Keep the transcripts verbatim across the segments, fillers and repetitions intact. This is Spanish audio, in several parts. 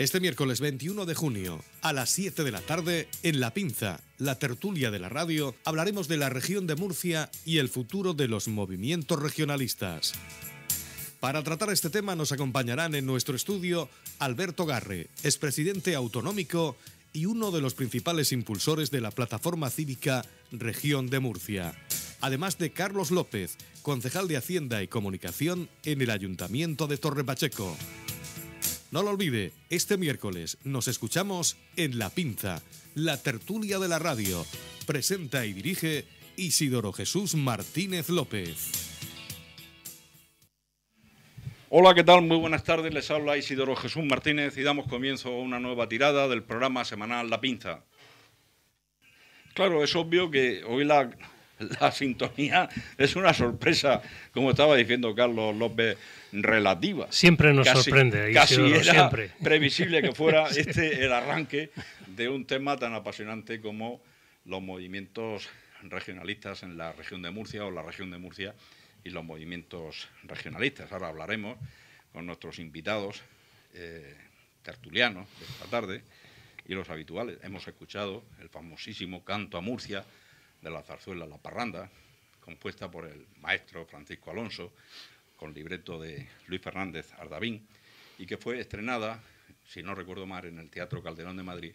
Este miércoles veintiuno de junio, a las siete de la tarde, en La Pinza, la tertulia de la radio, hablaremos de la región de Murcia y el futuro de los movimientos regionalistas. Para tratar este tema nos acompañarán en nuestro estudio Alberto Garre, expresidente autonómico y uno de los principales impulsores de la plataforma cívica Región de Murcia. Además de Carlos López, concejal de Hacienda y Comunicación en el Ayuntamiento de Torre Pacheco. No lo olvide, este miércoles nos escuchamos en La Pinza, la tertulia de la radio. Presenta y dirige Isidoro Jesús Martínez López. Hola, ¿qué tal? Muy buenas tardes, les habla Isidoro Jesús Martínez y damos comienzo a una nueva tirada del programa semanal La Pinza. Claro, es obvio que hoy la, la sintonía es una sorpresa, como estaba diciendo Carlos López, relativa. Siempre nos casi, sorprende, casi Isidoro, era siempre. previsible que fuera este el arranque de un tema tan apasionante como los movimientos regionalistas en la región de Murcia o la región de Murcia y los movimientos regionalistas. Ahora hablaremos con nuestros invitados eh, tertulianos de esta tarde y los habituales. Hemos escuchado el famosísimo Canto a Murcia de la zarzuela La Parranda, compuesta por el maestro Francisco Alonso, con libreto de Luis Fernández Ardavín, y que fue estrenada, si no recuerdo mal, en el Teatro Calderón de Madrid,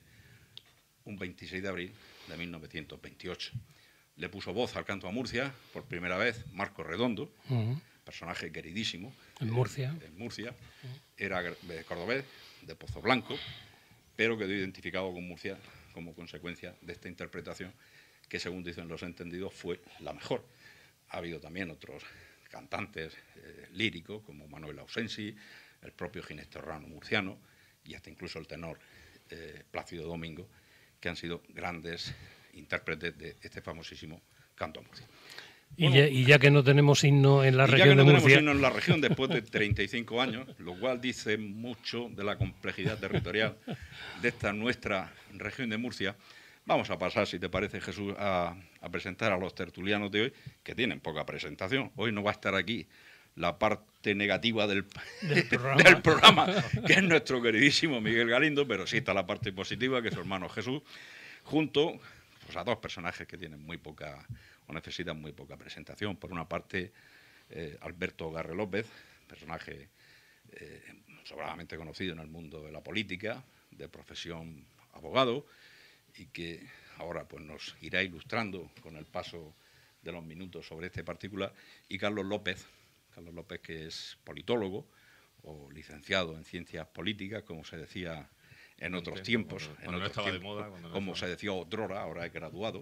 un veintiséis de abril de mil novecientos veintiocho. Le puso voz al Canto a Murcia, por primera vez, Marco Redondo, uh-huh. personaje queridísimo. En Murcia. Eh, en Murcia. Uh-huh. Era de cordobés, de Pozo Blanco, pero quedó identificado con Murcia como consecuencia de esta interpretación, que según dicen los entendidos fue la mejor. Ha habido también otros cantantes eh, líricos como Manuel Ausensi, el propio Ginés Torrano murciano y hasta incluso el tenor eh, Plácido Domingo, que han sido grandes intérpretes de este famosísimo Canto a Murcia. Y, Bueno, ya, y ya que no tenemos himno en la y región ya que no de Murcia... tenemos himno en la región después de treinta y cinco años, lo cual dice mucho de la complejidad territorial de esta nuestra región de Murcia, vamos a pasar, si te parece, Jesús, a, a presentar a los tertulianos de hoy, que tienen poca presentación. Hoy no va a estar aquí la parte negativa del, del, programa. del programa, que es nuestro queridísimo Miguel Galindo, pero sí está la parte positiva, que es su hermano Jesús, junto pues, a dos personajes que tienen muy poca, o necesitan muy poca presentación. Por una parte, eh, Alberto Garre López, personaje eh, sobradamente conocido en el mundo de la política, de profesión abogado, y que ahora pues, nos irá ilustrando con el paso de los minutos sobre este particular, y Carlos López, Carlos López que es politólogo o licenciado en ciencias políticas, como se decía en otros tiempos, cuando, en cuando otros no estaba tiempos, de moda, cuando no como estaba... se decía otrora, ahora es graduado,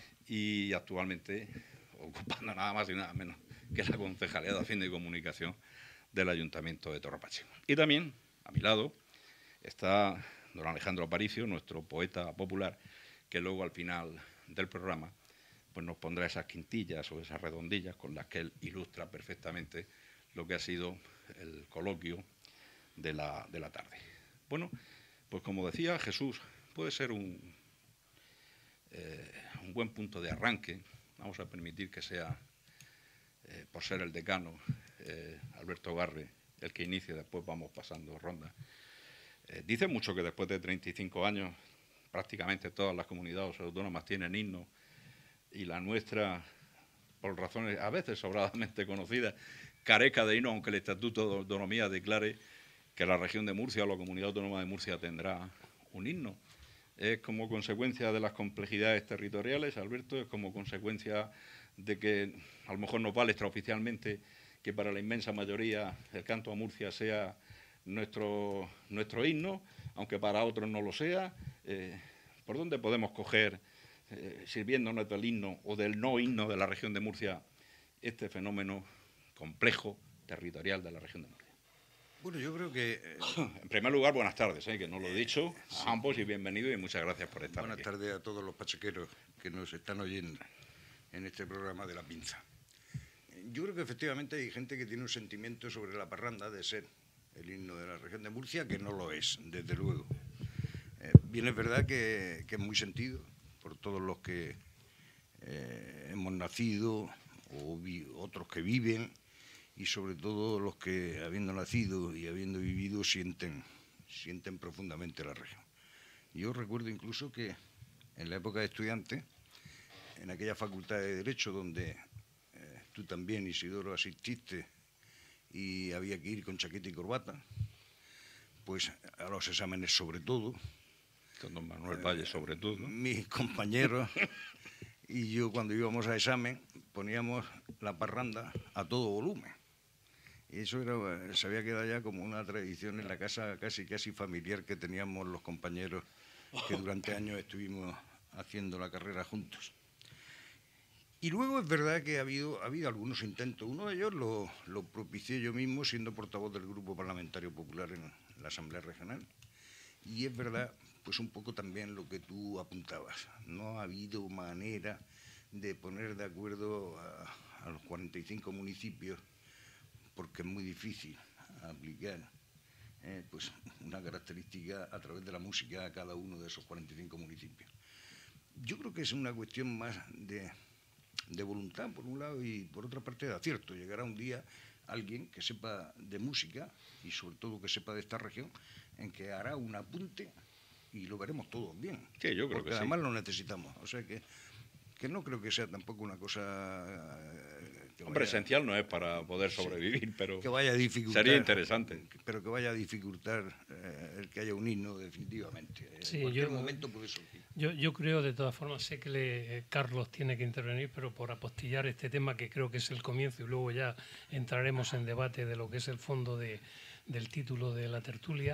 y actualmente ocupando nada más y nada menos que la Concejalía de Hacienda y Comunicación del Ayuntamiento de Torre Pacheco. Y también, a mi lado, está don Alejandro Aparicio, nuestro poeta popular, que luego al final del programa pues nos pondrá esas quintillas o esas redondillas con las que él ilustra perfectamente lo que ha sido el coloquio de la, de la tarde. Bueno, pues como decía Jesús, puede ser un, eh, un buen punto de arranque. Vamos a permitir que sea, eh, por ser el decano, eh, Alberto Garre, el que inicie, después vamos pasando ronda. Eh, dice mucho que después de treinta y cinco años prácticamente todas las comunidades autónomas tienen himno y la nuestra, por razones a veces sobradamente conocidas, carezca de himno, aunque el Estatuto de Autonomía declare que la región de Murcia o la comunidad autónoma de Murcia tendrá un himno. Es como consecuencia de las complejidades territoriales, Alberto, es como consecuencia de que a lo mejor nos vale extraoficialmente que para la inmensa mayoría el Canto a Murcia sea nuestro, nuestro himno, aunque para otros no lo sea. Eh, ¿Por dónde podemos coger, eh, sirviéndonos del himno o del no himno de la región de Murcia, este fenómeno complejo territorial de la región de Murcia? Bueno, yo creo que... Eh, en primer lugar, buenas tardes, eh, que no lo he dicho, a sí. ambos y bienvenidos y muchas gracias por estar buenas aquí. Buenas tardes a todos los pachequeros que nos están oyendo en este programa de La Pinza. Yo creo que efectivamente hay gente que tiene un sentimiento sobre la parranda de ser el himno de la región de Murcia, que no lo es, desde luego. Eh, bien es verdad que, que es muy sentido por todos los que eh, hemos nacido o vi, otros que viven y sobre todo los que habiendo nacido y habiendo vivido sienten, sienten profundamente la región. Yo recuerdo incluso que en la época de estudiante, en aquella facultad de Derecho donde eh, tú también, Isidoro, asististe y había que ir con chaqueta y corbata, pues a los exámenes sobre todo. Con don Manuel Valle sobre todo, ¿no? Mis compañeros y yo cuando íbamos a examen poníamos la parranda a todo volumen. Y eso era, se había quedado ya como una tradición en la casa casi casi familiar que teníamos los compañeros que durante años estuvimos haciendo la carrera juntos. Y luego es verdad que ha habido, ha habido algunos intentos. Uno de ellos lo, lo propicié yo mismo siendo portavoz del Grupo Parlamentario Popular en la Asamblea Regional. Y es verdad, pues un poco también lo que tú apuntabas. No ha habido manera de poner de acuerdo a, a los cuarenta y cinco municipios, porque es muy difícil aplicar eh, pues una característica a través de la música a cada uno de esos cuarenta y cinco municipios. Yo creo que es una cuestión más de, de voluntad, por un lado, y por otra parte de acierto. Llegará un día alguien que sepa de música y sobre todo que sepa de esta región, en que hará un apunte y lo veremos todos bien. Sí, yo creo porque que además sí. lo necesitamos. O sea que, que no creo que sea tampoco una cosa... Eh, que Hombre, vaya, esencial no es para poder sobrevivir, pero que vaya a dificultar, sería interesante. Pero que vaya a dificultar eh, el que haya un himno definitivamente. Sí, en cualquier yo- momento puede surgir. Yo, yo creo, de todas formas, sé que le- eh, Carlos tiene que intervenir, pero por apostillar este tema, que creo que es el comienzo, y luego ya entraremos en debate de lo que es el fondo de- del título de la tertulia.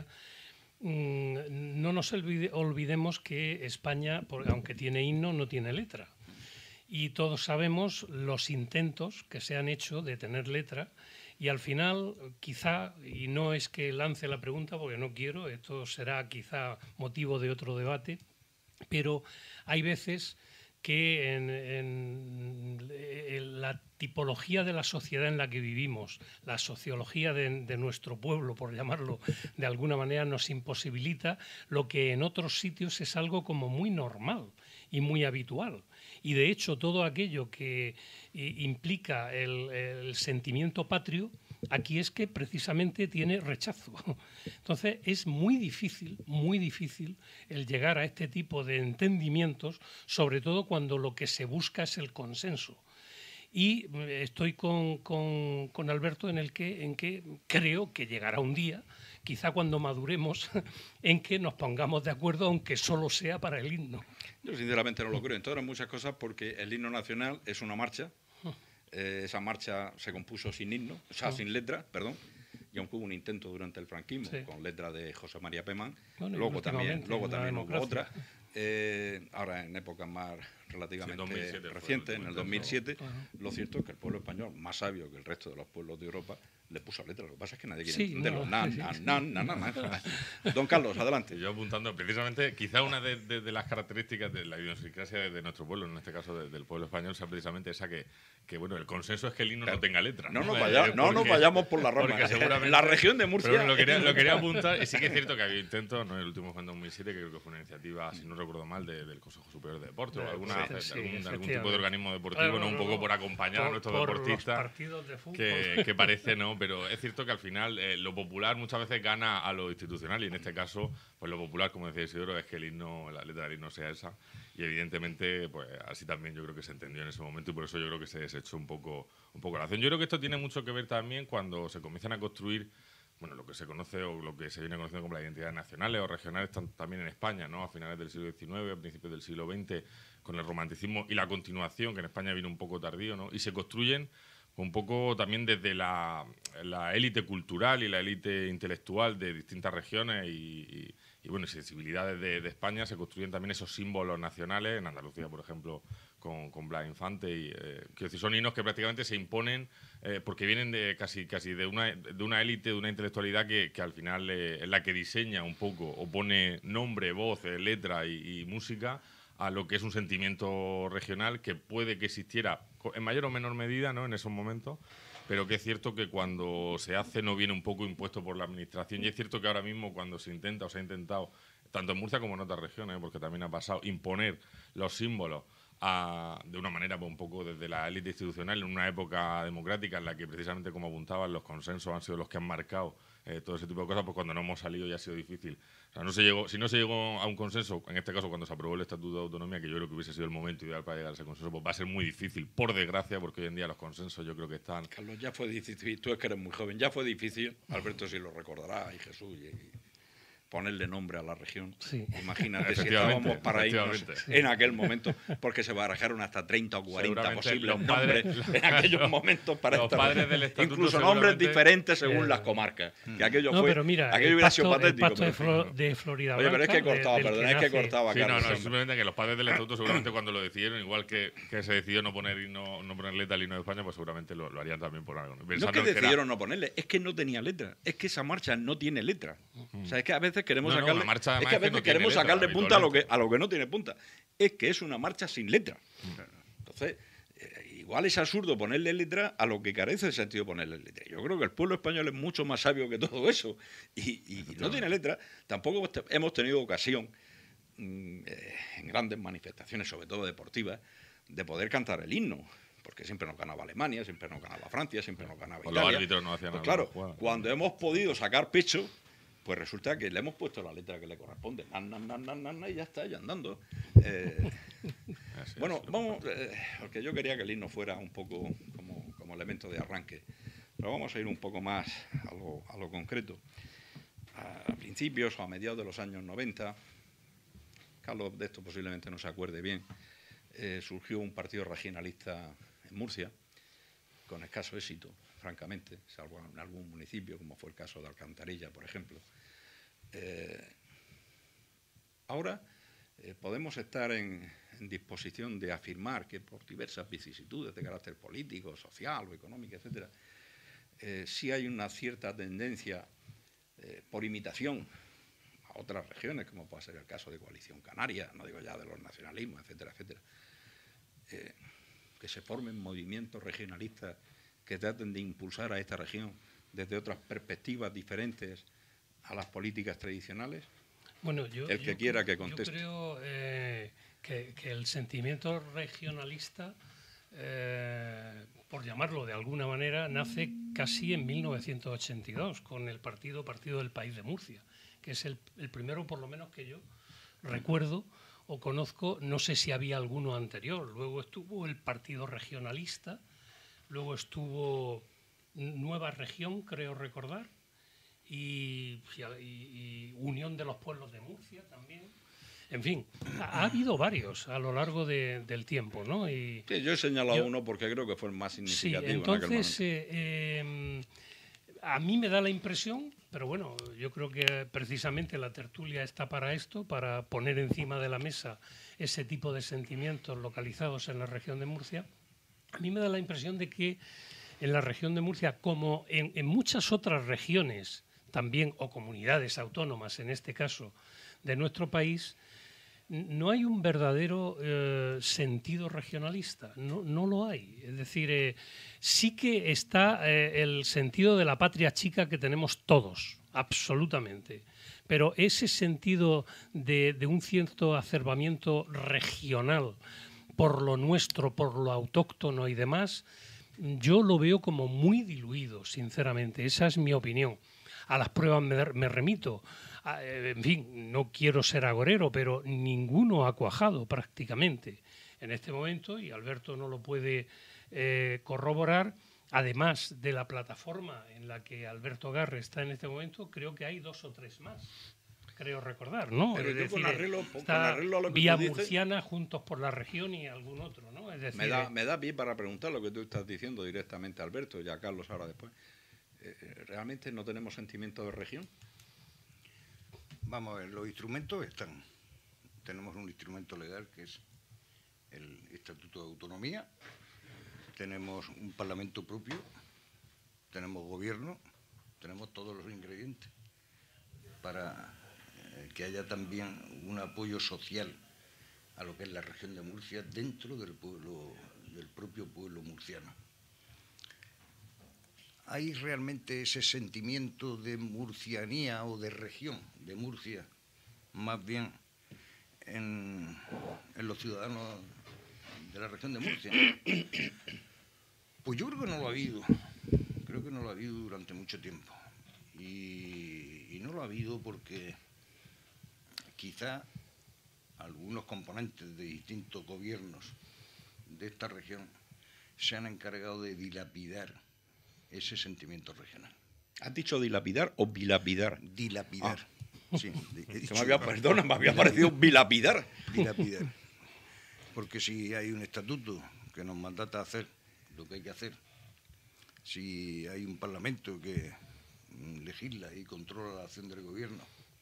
Mm, no nos olvide- olvidemos que España, por- aunque tiene himno, no tiene letra. Y todos sabemos los intentos que se han hecho de tener letra, y al final, quizá, y no es que lance la pregunta porque no quiero, esto será quizá motivo de otro debate, pero hay veces que en, en- en la tipología de la sociedad en la que vivimos, la sociología de, de nuestro pueblo, por llamarlo de alguna manera, nos imposibilita lo que en otros sitios es algo como muy normal y muy habitual. Y de hecho todo aquello que eh, implica el, el sentimiento patrio, aquí es que precisamente tiene rechazo. Entonces es muy difícil, muy difícil el llegar a este tipo de entendimientos, sobre todo cuando lo que se busca es el consenso. Y eh, estoy con, con- con Alberto en el que, en que creo que llegará un día, quizá cuando maduremos, en que nos pongamos de acuerdo, aunque solo sea para el himno. Yo sinceramente no lo creo, en todas muchas cosas, porque el himno nacional es una marcha. Eh, esa marcha se compuso sin himno, o sea, sin letra, perdón, y aunque hubo un intento durante el franquismo Sí. con letra de José María Pemán, Bueno, y luego también, últimamente luego en la también hubo democracia. otra, eh, ahora en épocas más relativamente Sí, dos mil siete fue el recientes, en último el dos mil siete, intento. Ajá. lo cierto es que el pueblo español, más sabio que el resto de los pueblos de Europa, le puso letra. Lo que pasa es que nadie quiere Sí, entenderlo. no, Nan, sí, nan, sí. nan, nan, nan, nan. Don Carlos, adelante. Y yo apuntando, precisamente, quizá una de, de- de las características de la idiosincrasia de, de nuestro pueblo, en este caso de- del pueblo español, sea precisamente esa que, que, bueno, el consenso es que el himno no tenga letra. No nos, Eh, vaya- no nos porque- vayamos por la rama. porque seguramente- La región de Murcia. Pero lo quería, lo quería apuntar, y sí que es cierto que había intentos, ¿no? El último fue en dos mil siete, que creo que fue una iniciativa, si no recuerdo mal, de- del Consejo Superior de Deportes o alguna, Sí, de sí, algún, de algún efectivamente. tipo de organismo deportivo, Claro, ¿no? no, Un no, poco no. por acompañar a Por- nuestros por deportistas. los partidos de fútbol. Que, que parece, ¿no? Pero es cierto que al final eh, lo popular muchas veces gana a lo institucional, y en este caso, pues lo popular, como decía Isidoro, es que el himno, la letra del himno sea esa, y evidentemente, pues así también yo creo que se entendió en ese momento, y por eso yo creo que se desechó un poco, un poco la acción. Yo creo que esto tiene mucho que ver también cuando se comienzan a construir, bueno, lo que se conoce o lo que se viene conociendo como las identidades nacionales o regionales, tan- también en España, ¿no? A finales del siglo diecinueve, a principios del siglo veinte, con el romanticismo y la continuación, que en España vino un poco tardío, ¿no? Y se construyen un poco también desde la, la élite cultural y la élite intelectual de distintas regiones y, y, y, bueno, y sensibilidades de, de España, se construyen también esos símbolos nacionales, en Andalucía, por ejemplo, con, con Blas Infante, y eh, quiero decir, son himnos que prácticamente se imponen eh, porque vienen de casi, casi de una de una élite, de una intelectualidad que, que al final eh, es la que diseña un poco o pone nombre, voz, eh, letra y, y música a lo que es un sentimiento regional que puede que existiera co- en mayor o menor medida, ¿no? En esos momentos, pero que es cierto que cuando se hace no viene un poco impuesto por la administración, y es cierto que ahora mismo cuando se intenta o se ha intentado, tanto en Murcia como en otras regiones, ¿eh? Porque también ha pasado, imponer los símbolos a, de una manera pues, un poco desde la élite institucional, en una época democrática en la que precisamente, como apuntaban, los consensos han sido los que han marcado eh, todo ese tipo de cosas, pues cuando no hemos salido ya ha sido difícil. O sea, no se llegó, si no se llegó a un consenso, en este caso cuando se aprobó el Estatuto de Autonomía, que yo creo que hubiese sido el momento ideal para llegar a ese consenso, pues va a ser muy difícil, por desgracia, porque hoy en día los consensos yo creo que están... Carlos, ya fue difícil, tú es que eres muy joven, ya fue difícil, Alberto sí lo recordará, y Jesús, y, y ponerle nombre a la región. Sí. Imagínate si estábamos para irnos Sí. en aquel momento, porque se barajaron hasta treinta o cuarenta Seguramente posibles los nombres padres- en aquellos momentos para los esta padres región. del Estatuto Incluso nombres seguramente- diferentes según Eh, las comarcas. Que aquello No, fue, pero mira, aquello el hubiera pacto, sido el patético. pacto de, pero en fin, Flo- ¿no? de Florida Oye, pero es que he Blanca, de- cortado, del perdón, que es que he nace- cortado a Sí, no, Carlos. no, siempre. simplemente que los padres del Estatuto seguramente cuando lo decidieron, igual que, que se decidió no poner y no, no poner letra al himno de España, pues seguramente lo, lo harían también por algo. ¿no? No es Pensando que en era- decidieron no ponerle, es que no tenía letra. Es que esa marcha no tiene letra. O sea, es que a veces queremos No, no, sacarle, la marcha es además que a es que veces no tiene queremos letra, sacarle punta a lo, que, habitualmente. a lo que no tiene punta. Es que es una marcha sin letra. Entonces, eh, igual es absurdo ponerle letra a lo que carece de sentido ponerle letra. Yo creo que el pueblo español es mucho más sabio que todo eso. Y, y no tiene letra. Tampoco hemos te- hemos tenido ocasión, mm, eh, en grandes manifestaciones, sobre todo deportivas, de poder cantar el himno. Porque siempre nos ganaba Alemania, siempre nos ganaba Francia, siempre nos ganaba Pues los Italia. árbitros no hacían Pues nada, claro, no jugaban. cuando hemos podido sacar pecho, pues resulta que le hemos puesto la letra que le corresponde. Nan, nan, nan, nan, nan, y ya está, ya andando. Eh, Así bueno, es. vamos, eh, porque yo quería que el himno fuera un poco como, como elemento de arranque. Pero vamos a ir un poco más a lo, a lo concreto. A, a principios o a mediados de los años noventa, Carlos de esto posiblemente no se acuerde bien, eh, surgió un partido regionalista en Murcia, con escaso éxito, francamente, salvo en algún municipio, como fue el caso de Alcantarilla, por ejemplo. Eh, ahora eh, podemos estar en, en disposición de afirmar que por diversas vicisitudes de carácter político, social o económico, etcétera, eh, sí hay una cierta tendencia eh, por imitación a otras regiones, como puede ser el caso de Coalición Canaria, no digo ya de los nacionalismos, etcétera, etcétera, eh, que se formen movimientos regionalistas que traten de impulsar a esta región desde otras perspectivas diferentes a las políticas tradicionales. Bueno, yo, El que yo- quiera que conteste. Yo creo eh, que, que el sentimiento regionalista, eh, por llamarlo de alguna manera, nace casi en mil novecientos ochenta y dos con el partido Partido del País de Murcia, que es el, el primero, por lo menos, que yo recuerdo o conozco. No sé si había alguno anterior. Luego estuvo el Partido Regionalista, luego estuvo Nueva Región, creo recordar, y, y- y Unión de los Pueblos de Murcia también. En fin, ha, ha habido varios a lo largo de- del tiempo, ¿no? Y, Sí, yo he señalado Yo- uno porque creo que fue el más sí, significativo. en aquel entonces momento. eh, eh, a mí me da la impresión, pero bueno, yo creo que precisamente la tertulia está para esto, para poner encima de la mesa ese tipo de sentimientos localizados en la región de Murcia. A mí me da la impresión de que en la región de Murcia, como en, en muchas otras regiones también, o comunidades autónomas en este caso, de nuestro país, n- no hay un verdadero eh, sentido regionalista, no, no lo hay. Es decir, eh, sí que está eh, el sentido de la patria chica que tenemos todos, absolutamente. Pero ese sentido de, de un cierto acervamiento regional por lo nuestro, por lo autóctono y demás, yo lo veo como muy diluido, sinceramente. Esa es mi opinión. A las pruebas me, me remito. A, eh, en fin, no quiero ser agorero, pero ninguno ha cuajado prácticamente en este momento, y Alberto no lo puede eh, corroborar. Además de la plataforma en la que Alberto Garre está en este momento, creo que hay dos o tres más, creo recordar, ¿no? Pero Es yo con decir, arreglo- con está arreglo a lo que Vía tú dices- Murciana, Juntos por la Región y algún otro, ¿no? Es decir, Me da, eh, me da pie para preguntar lo que tú estás diciendo directamente a Alberto y a Carlos ahora después. Eh, ¿Realmente no tenemos sentimiento de región? Vamos a ver, los instrumentos están. Tenemos un instrumento legal que es el Estatuto de Autonomía, tenemos un Parlamento propio, tenemos gobierno, tenemos todos los ingredientes para eh, que haya también un apoyo social a lo que es la región de Murcia dentro del pueblo, del propio pueblo murciano. ¿Hay realmente ese sentimiento de murcianía o de región de Murcia, más bien en, en los ciudadanos de la región de Murcia. Pues yo creo que no lo ha habido, creo que no lo ha habido durante mucho tiempo. Y, y no lo ha habido porque quizá algunos componentes de distintos gobiernos de esta región se han encargado de dilapidar ese sentimiento regional. ¿Has dicho dilapidar o bilapidar? Dilapidar. Ah. Sí, he dicho, me había, perdona, me había parecido bilapidar. Dilapidar. Porque si hay un estatuto que nos mandata a hacer lo que hay que hacer, si hay un parlamento que legisla y controla la acción del gobierno,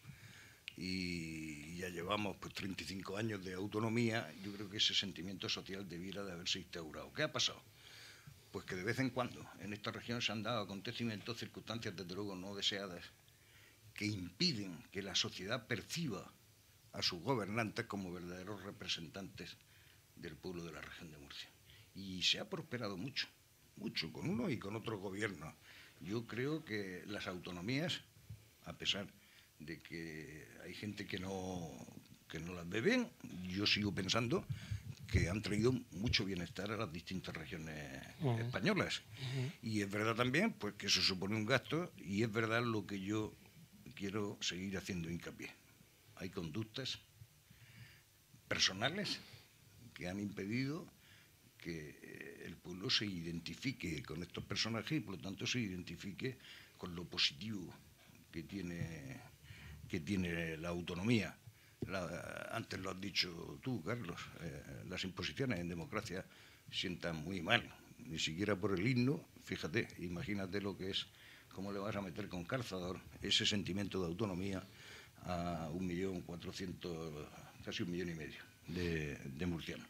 y ya llevamos pues treinta y cinco años de autonomía, yo creo que ese sentimiento social debiera de haberse instaurado. ¿Qué ha pasado? Pues que de vez en cuando en esta región se han dado acontecimientos, circunstancias desde luego no deseadas, que impiden que la sociedad perciba a sus gobernantes como verdaderos representantes del pueblo de la región de Murcia. Y se ha prosperado mucho, mucho, con uno y con otros gobiernos. Yo creo que las autonomías, a pesar de que hay gente que no, que no las ve bien, yo sigo pensando que han traído mucho bienestar a las distintas regiones uh-huh. españolas. Uh-huh. Y es verdad también pues que eso supone un gasto, y es verdad lo que yo quiero seguir haciendo hincapié. Hay conductas personales que han impedido que el pueblo se identifique con estos personajes y por lo tanto se identifique con lo positivo que tiene, que tiene la autonomía. La, antes lo has dicho tú, Carlos, eh, las imposiciones en democracia sientan muy mal, ni siquiera por el himno. Fíjate, imagínate lo que es, cómo le vas a meter con calzador ese sentimiento de autonomía a un millón cuatrocientos, casi un millón y medio de, de murcianos.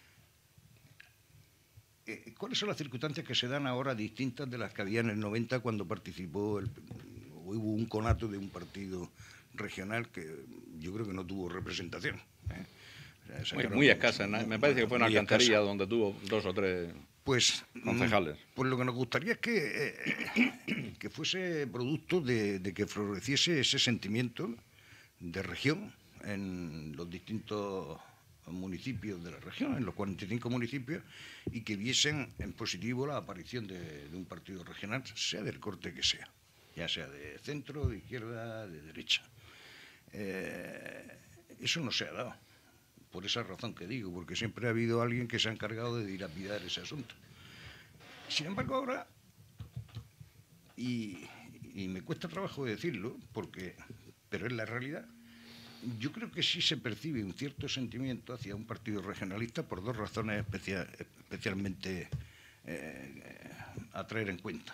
Eh, ¿Cuáles son las circunstancias que se dan ahora distintas de las que había en el noventa cuando participó, el, hubo un conato de un partido regional que yo creo que no tuvo representación? ¿eh? Muy, muy escasa, ¿no? Me parece que fue una alcantarilla donde tuvo dos o tres pues, concejales. Pues lo que nos gustaría es que, eh, que fuese producto de, de que floreciese ese sentimiento de región en los distintos municipios de la región, en los cuarenta y cinco municipios, y que viesen en positivo la aparición de, de un partido regional, sea del corte que sea, ya sea de centro, de izquierda, de derecha. Eh, eso no se ha dado, por esa razón que digo, porque siempre ha habido alguien que se ha encargado de dilapidar ese asunto. Sin embargo, ahora, y, y me cuesta trabajo decirlo, porque, pero es la realidad, yo creo que sí se percibe un cierto sentimiento hacia un partido regionalista por dos razones especial, especialmente eh, a traer en cuenta.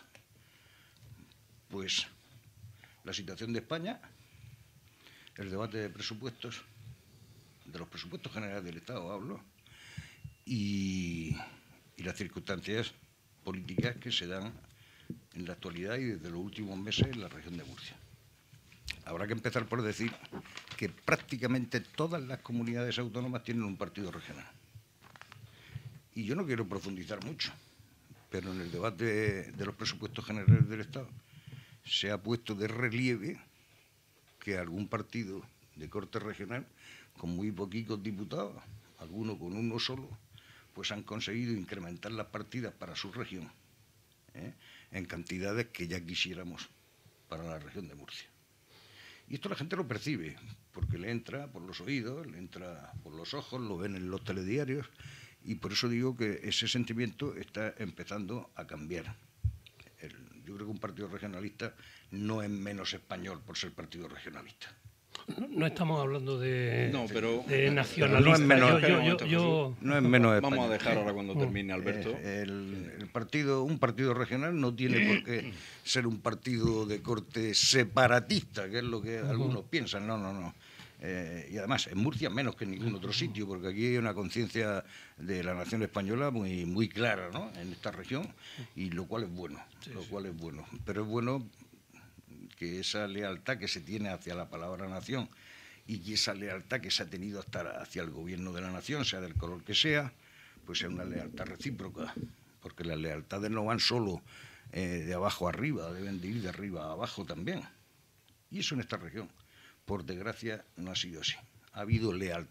Pues la situación de España, el debate de presupuestos, de los presupuestos generales del Estado hablo, y, y las circunstancias políticas que se dan en la actualidad y desde los últimos meses en la región de Murcia. Habrá que empezar por decir que prácticamente todas las comunidades autónomas tienen un partido regional. Y yo no quiero profundizar mucho, pero en el debate de, de los presupuestos generales del Estado se ha puesto de relieve que algún partido de corte regional, con muy poquitos diputados, algunos con uno solo, pues han conseguido incrementar las partidas para su región, ¿eh? en cantidades que ya quisiéramos para la región de Murcia. Y esto la gente lo percibe, porque le entra por los oídos, le entra por los ojos, lo ven en los telediarios, y por eso digo que ese sentimiento está empezando a cambiar. El, yo creo que un partido regionalista no es menos español por ser partido regionalista. No, no estamos hablando de, no, pero, de nacionalistas. No es menos, yo, yo, yo, yo... no es menos Vamos español. a dejar ahora cuando termine, Alberto. Eh, el, el partido, un partido regional no tiene por qué ser un partido de corte separatista, que es lo que uh-huh. algunos piensan. No, no, no. Eh, y además, en Murcia menos que en ningún otro sitio, porque aquí hay una conciencia de la nación española muy, muy clara, ¿no?, en esta región, y lo cual es bueno, sí, lo sí. cual es bueno. Pero es bueno que esa lealtad que se tiene hacia la palabra nación y que esa lealtad que se ha tenido hasta hacia el gobierno de la nación, sea del color que sea, pues sea una lealtad recíproca, porque las lealtades no van solo eh, de abajo a arriba, deben de ir de arriba a abajo también. Y eso en esta región, por desgracia, no ha sido así. Ha habido lealtad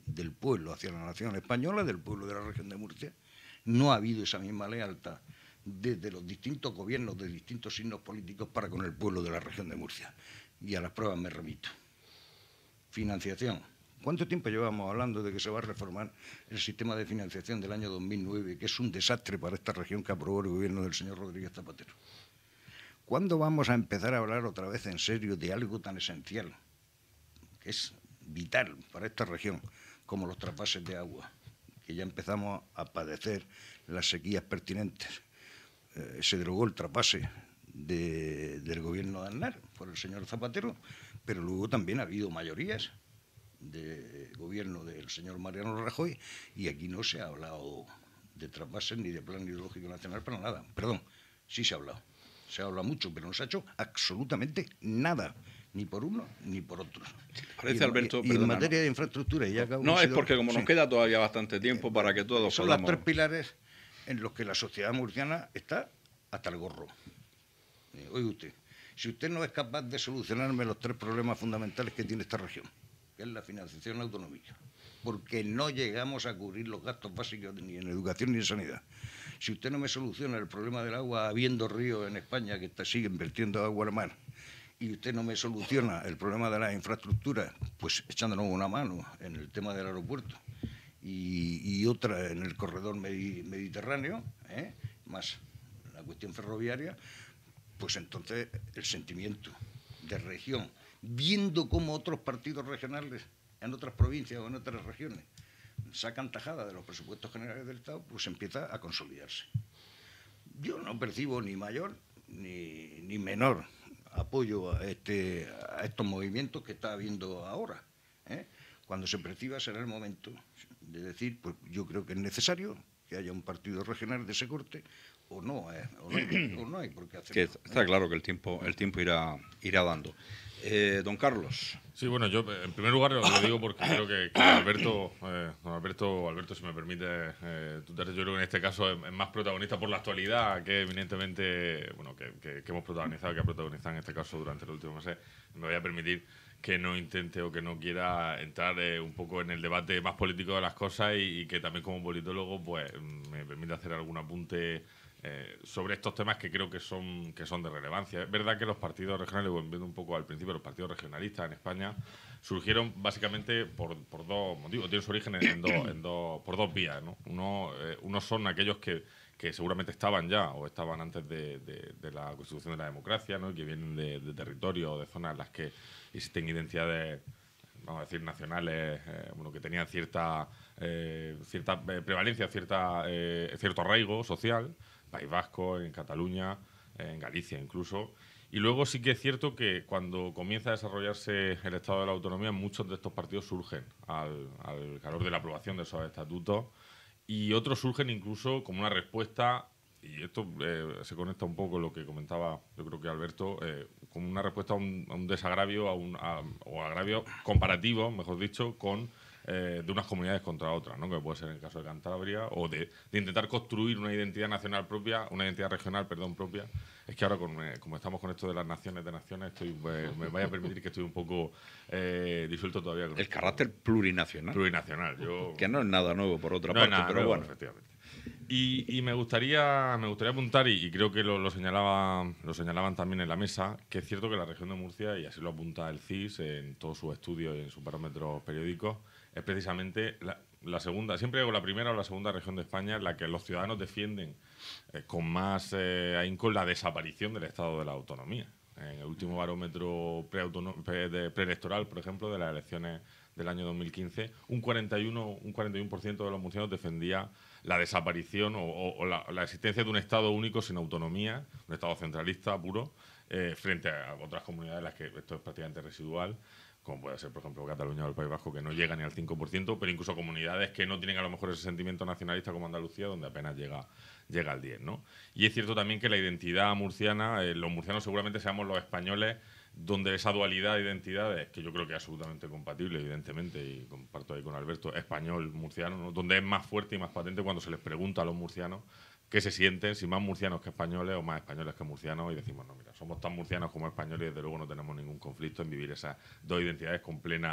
del pueblo hacia la nación española, del pueblo de la región de Murcia. No ha habido esa misma lealtad desde los distintos gobiernos de distintos signos políticos para con el pueblo de la región de Murcia. Y a las pruebas me remito. Financiación. ¿Cuánto tiempo llevamos hablando de que se va a reformar el sistema de financiación del año dos mil nueve, que es un desastre para esta región que aprobó el gobierno del señor Rodríguez Zapatero? ¿Cuándo vamos a empezar a hablar otra vez en serio de algo tan esencial, que es vital para esta región, como los trasvases de agua, que ya empezamos a padecer las sequías pertinentes? Eh, se derogó el trasvase de, del gobierno de Aznar por el señor Zapatero, pero luego también ha habido mayorías de gobierno del señor Mariano Rajoy y aquí no se ha hablado de trasvases ni de plan hidrológico nacional para nada. Perdón, sí se ha hablado. Se habla mucho, pero no se ha hecho absolutamente nada, ni por uno ni por otro. Parece, y, Alberto, y, y en materia de infraestructura, y ya acabo, no, es sido, porque como sí. nos queda todavía bastante tiempo eh, para que todos son podamos... las tres pilares en los que la sociedad murciana está hasta el gorro. Eh, oiga usted, si usted no es capaz de solucionarme los tres problemas fundamentales que tiene esta región, que es la financiación autonómica, porque no llegamos a cubrir los gastos básicos ni en educación ni en sanidad. Si usted no me soluciona el problema del agua, habiendo ríos en España que está, siguen vertiendo agua al mar, y usted no me soluciona el problema de las infraestructuras, pues echándonos una mano en el tema del aeropuerto y, y otra en el corredor medi, mediterráneo, ¿eh? más la cuestión ferroviaria, pues entonces el sentimiento de región, viendo cómo otros partidos regionales en otras provincias o en otras regiones sacan tajada de los presupuestos generales del Estado, pues empieza a consolidarse. Yo no percibo ni mayor ni, ni menor apoyo a, este, a estos movimientos que está habiendo ahora, ¿eh? Cuando se perciba será el momento de decir, pues yo creo que es necesario que haya un partido regional de ese corte, o no, eh, o, no hay, o no hay por qué hacerlo. Que está claro que el tiempo, el tiempo irá, irá dando. Eh, don Carlos. Sí, bueno, yo en primer lugar lo digo porque creo que, que Alberto, eh, don Alberto, Alberto, si me permite, eh, yo creo que en este caso es, es más protagonista por la actualidad que evidentemente, bueno, que, que, que hemos protagonizado, que ha protagonizado en este caso durante los últimos meses. Me voy a permitir que no intente o que no quiera entrar eh, un poco en el debate más político de las cosas y, y que también como politólogo pues me permite hacer algún apunte Eh, sobre estos temas que creo que son que son de relevancia. Es verdad que los partidos regionales, volviendo un poco al principio, los partidos regionalistas en España surgieron básicamente por, por dos motivos, tienen su origen en, en, dos, en dos, por dos vías, ¿no? Uno, eh, unos son aquellos que, que seguramente estaban ya o estaban antes de, de, de la constitución de la democracia, ¿no? Y que vienen de, de territorios o de zonas en las que existen identidades, vamos a decir, nacionales, eh, bueno, que tenían cierta, eh, cierta prevalencia, cierta, eh, cierto arraigo social. País Vasco, en Cataluña, en Galicia incluso. Y luego sí que es cierto que cuando comienza a desarrollarse el Estado de la Autonomía, muchos de estos partidos surgen al, al calor de la aprobación de esos estatutos y otros surgen incluso como una respuesta, y esto eh, se conecta un poco con lo que comentaba yo creo que Alberto, eh, como una respuesta a un, a un desagravio a un, a, o agravio comparativo, mejor dicho, con Eh, de unas comunidades contra otras, ¿no? Que puede ser en el caso de Cantabria, o de, de intentar construir una identidad nacional propia, una identidad regional, perdón, propia. Es que ahora, con, eh, como estamos con esto de las naciones de naciones, estoy, eh, me vaya a permitir que estoy un poco eh, disuelto todavía. Con el esto. Carácter plurinacional. Plurinacional. Yo, que no es nada nuevo, por otra no parte, es nada pero nuevo, bueno. Efectivamente. Y, y me gustaría me gustaría apuntar, y, y creo que lo, lo, señalaba, lo señalaban también en la mesa, que es cierto que la región de Murcia, y así lo apunta el C I S en todos sus estudios y en sus parámetros periódicos, es precisamente la, la segunda, siempre digo la primera o la segunda región de España en la que los ciudadanos defienden eh, con más eh, ahínco la desaparición del Estado de la Autonomía. En el último barómetro preelectoral, por ejemplo, de las elecciones del año dos mil quince, un cuarenta y uno por ciento de los murcianos defendía la desaparición o, o, o la, la existencia de un Estado único sin autonomía, un Estado centralista puro, eh, frente a otras comunidades en las que esto es prácticamente residual, como puede ser, por ejemplo, Cataluña o el País Vasco, que no llega ni al cinco por ciento, pero incluso comunidades que no tienen a lo mejor ese sentimiento nacionalista como Andalucía, donde apenas llega, llega al diez por ciento, ¿no? Y es cierto también que la identidad murciana, eh, los murcianos seguramente seamos los españoles, donde esa dualidad de identidades, que yo creo que es absolutamente compatible, evidentemente, y comparto ahí con Alberto, español-murciano, ¿no? Donde es más fuerte y más patente cuando se les pregunta a los murcianos qué se sienten, si más murcianos que españoles o más españoles que murcianos, y decimos, no, mira, somos tan murcianos como españoles y desde luego no tenemos ningún conflicto en vivir esas dos identidades con plena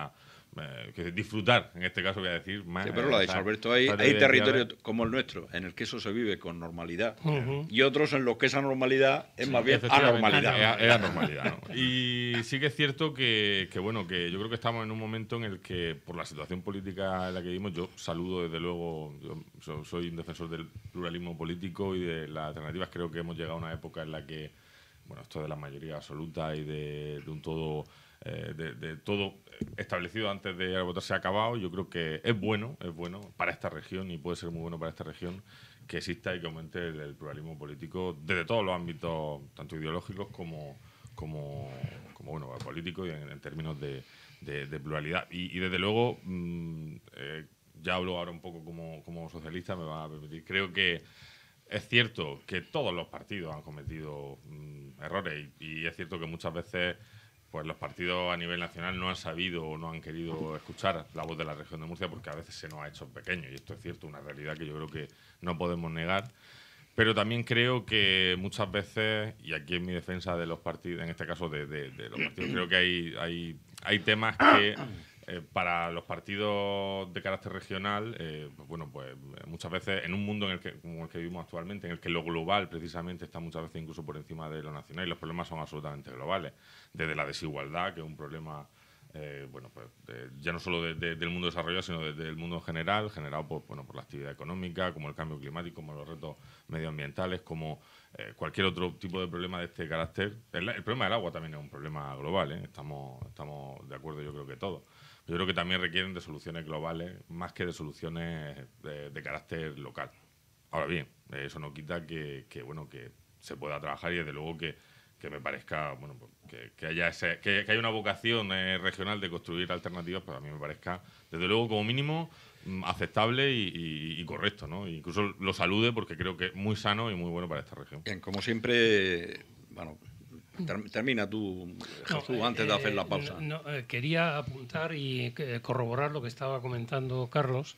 eh, que disfrutar, en este caso voy a decir, más. Sí, pero lo ha dicho Alberto, hay, hay territorios como el nuestro en el que eso se vive con normalidad uh-huh. y otros en los que esa normalidad es sí, más bien anormalidad. Es, es anormalidad, ¿no? Y sí que es cierto que, que, bueno, que yo creo que estamos en un momento en el que, por la situación política en la que vivimos, yo saludo desde luego, yo soy un defensor del pluralismo político y de las alternativas. Creo que hemos llegado a una época en la que, bueno, esto de la mayoría absoluta y de, de un todo... Eh, de, de todo establecido antes de votar se ha acabado. Yo creo que es bueno, es bueno para esta región y puede ser muy bueno para esta región que exista y que aumente el, el pluralismo político desde todos los ámbitos, tanto ideológicos como, como, como bueno, políticos y en, en términos de, de, de pluralidad. Y, y desde luego, mmm, eh, ya hablo ahora un poco como, como socialista, me va a permitir, creo que es cierto que todos los partidos han cometido mmm, errores y, y es cierto que muchas veces pues los partidos a nivel nacional no han sabido o no han querido escuchar la voz de la región de Murcia porque a veces se nos ha hecho pequeño y esto es cierto, una realidad que yo creo que no podemos negar, pero también creo que muchas veces, y aquí en mi defensa de los partidos, en este caso de, de, de los partidos, creo que hay, hay, hay temas que eh, para los partidos de carácter regional, eh, pues bueno, pues muchas veces en un mundo en el que, como el que vivimos actualmente, en el que lo global precisamente está muchas veces incluso por encima de lo nacional y los problemas son absolutamente globales. Desde la desigualdad, que es un problema, eh, bueno, pues de, ya no solo de, de, del mundo desarrollado, sino de, del mundo en general, generado por, bueno, por la actividad económica, como el cambio climático, como los retos medioambientales, como eh, cualquier otro tipo de problema de este carácter. El, el problema del agua también es un problema global, ¿eh? Estamos, estamos de acuerdo, yo creo que todos. Yo creo que también requieren de soluciones globales más que de soluciones de, de carácter local. Ahora bien, eso no quita que, que, bueno, que se pueda trabajar y desde luego que que me parezca, bueno, que, que haya ese, que, que haya una vocación eh, regional de construir alternativas, pues a mí me parezca, desde luego, como mínimo, mm, aceptable y, y, y correcto, ¿no? E incluso lo salude porque creo que es muy sano y muy bueno para esta región. Bien, como siempre, bueno, ter, termina tú, Jesús, no, antes eh, de hacer la pausa. No, no, eh, quería apuntar y eh, corroborar lo que estaba comentando Carlos.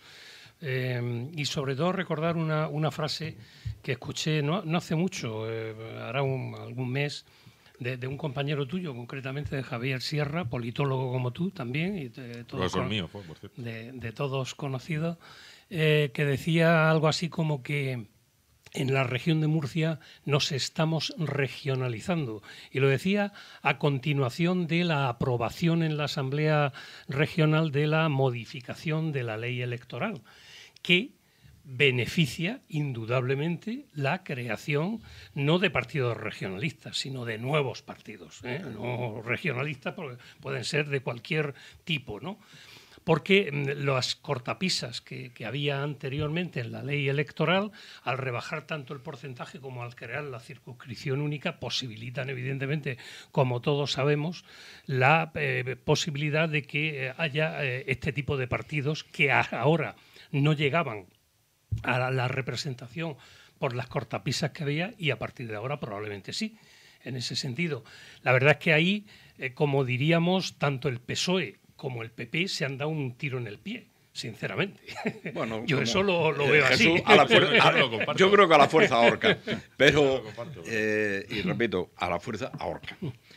Eh, y sobre todo recordar una, una frase que escuché no, no hace mucho, eh, hará un, algún mes, de, de un compañero tuyo, concretamente de Javier Sierra, politólogo como tú también, y de, todos, con, mío fue, por cierto. de, de todos conocidos, eh, que decía algo así como que en la región de Murcia nos estamos regionalizando. Y lo decía a continuación de la aprobación en la Asamblea Regional de la modificación de la ley electoral, que beneficia indudablemente la creación no de partidos regionalistas, sino de nuevos partidos, ¿eh? No regionalistas, porque pueden ser de cualquier tipo, ¿no? Porque las cortapisas que, que había anteriormente en la ley electoral, al rebajar tanto el porcentaje como al crear la circunscripción única, posibilitan evidentemente, como todos sabemos, la eh, posibilidad de que haya eh, este tipo de partidos que ahora no llegaban a la, la representación por las cortapisas que había y a partir de ahora probablemente sí. En ese sentido, la verdad es que ahí, eh, como diríamos, tanto el P S O E como el P P se han dado un tiro en el pie, sinceramente. Bueno, yo eso lo, lo veo Jesús, así. A la fuerza, a, yo creo que a la fuerza ahorca, pero, eh, y repito, a la fuerza ahorca.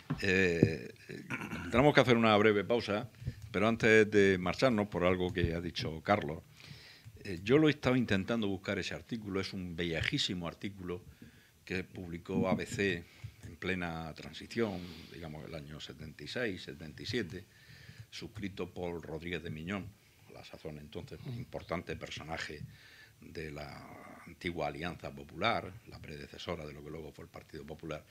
Eh, tenemos que hacer una breve pausa, pero antes de marcharnos, por algo que ha dicho Carlos, eh, yo lo he estado intentando buscar ese artículo, es un villajísimo artículo que publicó A B C en plena transición, digamos el año setenta y seis, setenta y siete, suscrito por Rodríguez de Miñón, a la sazón entonces importante personaje de la antigua Alianza Popular, la predecesora de lo que luego fue el Partido Popular,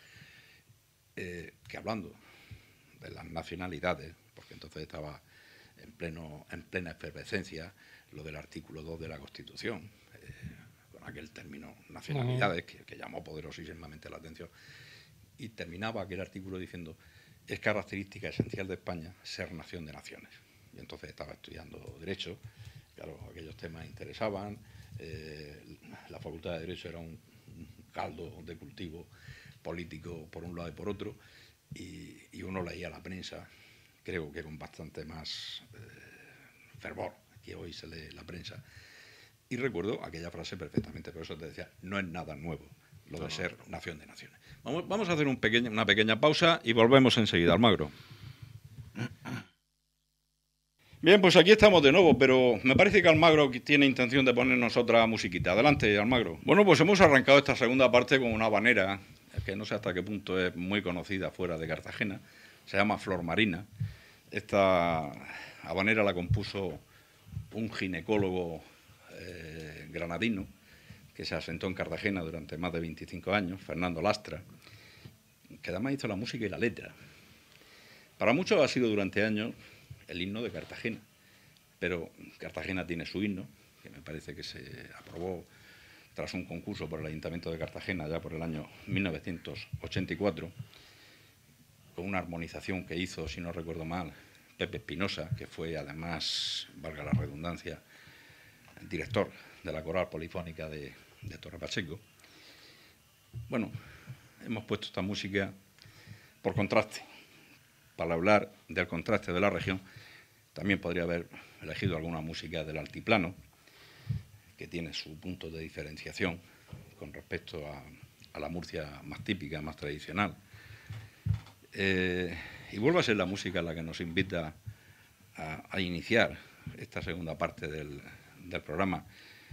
eh, que hablando de las nacionalidades, porque entonces estaba en, pleno, en plena efervescencia lo del artículo dos de la Constitución, eh, con aquel término nacionalidades que, que llamó poderosísimamente la atención, y terminaba aquel artículo diciendo: es característica esencial de España ser nación de naciones. Y entonces estaba estudiando Derecho, claro, aquellos temas interesaban, eh, la Facultad de Derecho era un, un caldo de cultivo político por un lado y por otro, y, y uno leía la prensa, creo que con bastante más eh, fervor que hoy se lee la prensa. Y recuerdo aquella frase perfectamente, por eso te decía, no es nada nuevo lo de ser nación de naciones. Vamos, vamos a hacer un pequeño, una pequeña pausa y volvemos enseguida. Almagro. Bien, pues aquí estamos de nuevo, pero me parece que Almagro tiene intención de ponernos otra musiquita. Adelante, Almagro. Bueno, pues hemos arrancado esta segunda parte con una habanera, que no sé hasta qué punto es muy conocida fuera de Cartagena. Se llama Flor Marina. Esta habanera la compuso un ginecólogo eh, granadino que se asentó en Cartagena durante más de veinticinco años, Fernando Lastra, que además hizo la música y la letra. Para muchos ha sido durante años el himno de Cartagena, pero Cartagena tiene su himno, que me parece que se aprobó tras un concurso por el Ayuntamiento de Cartagena ya por el año mil novecientos ochenta y cuatro, con una armonización que hizo, si no recuerdo mal, Pepe Espinosa, que fue además, valga la redundancia, director de la Coral Polifónica de, de Torre Pacheco. Bueno, hemos puesto esta música por contraste. Para hablar del contraste de la región, también podría haber elegido alguna música del altiplano, que tiene su punto de diferenciación con respecto a, a la Murcia más típica, más tradicional. Eh, y vuelve a ser la música la que nos invita a, a iniciar esta segunda parte del, del programa.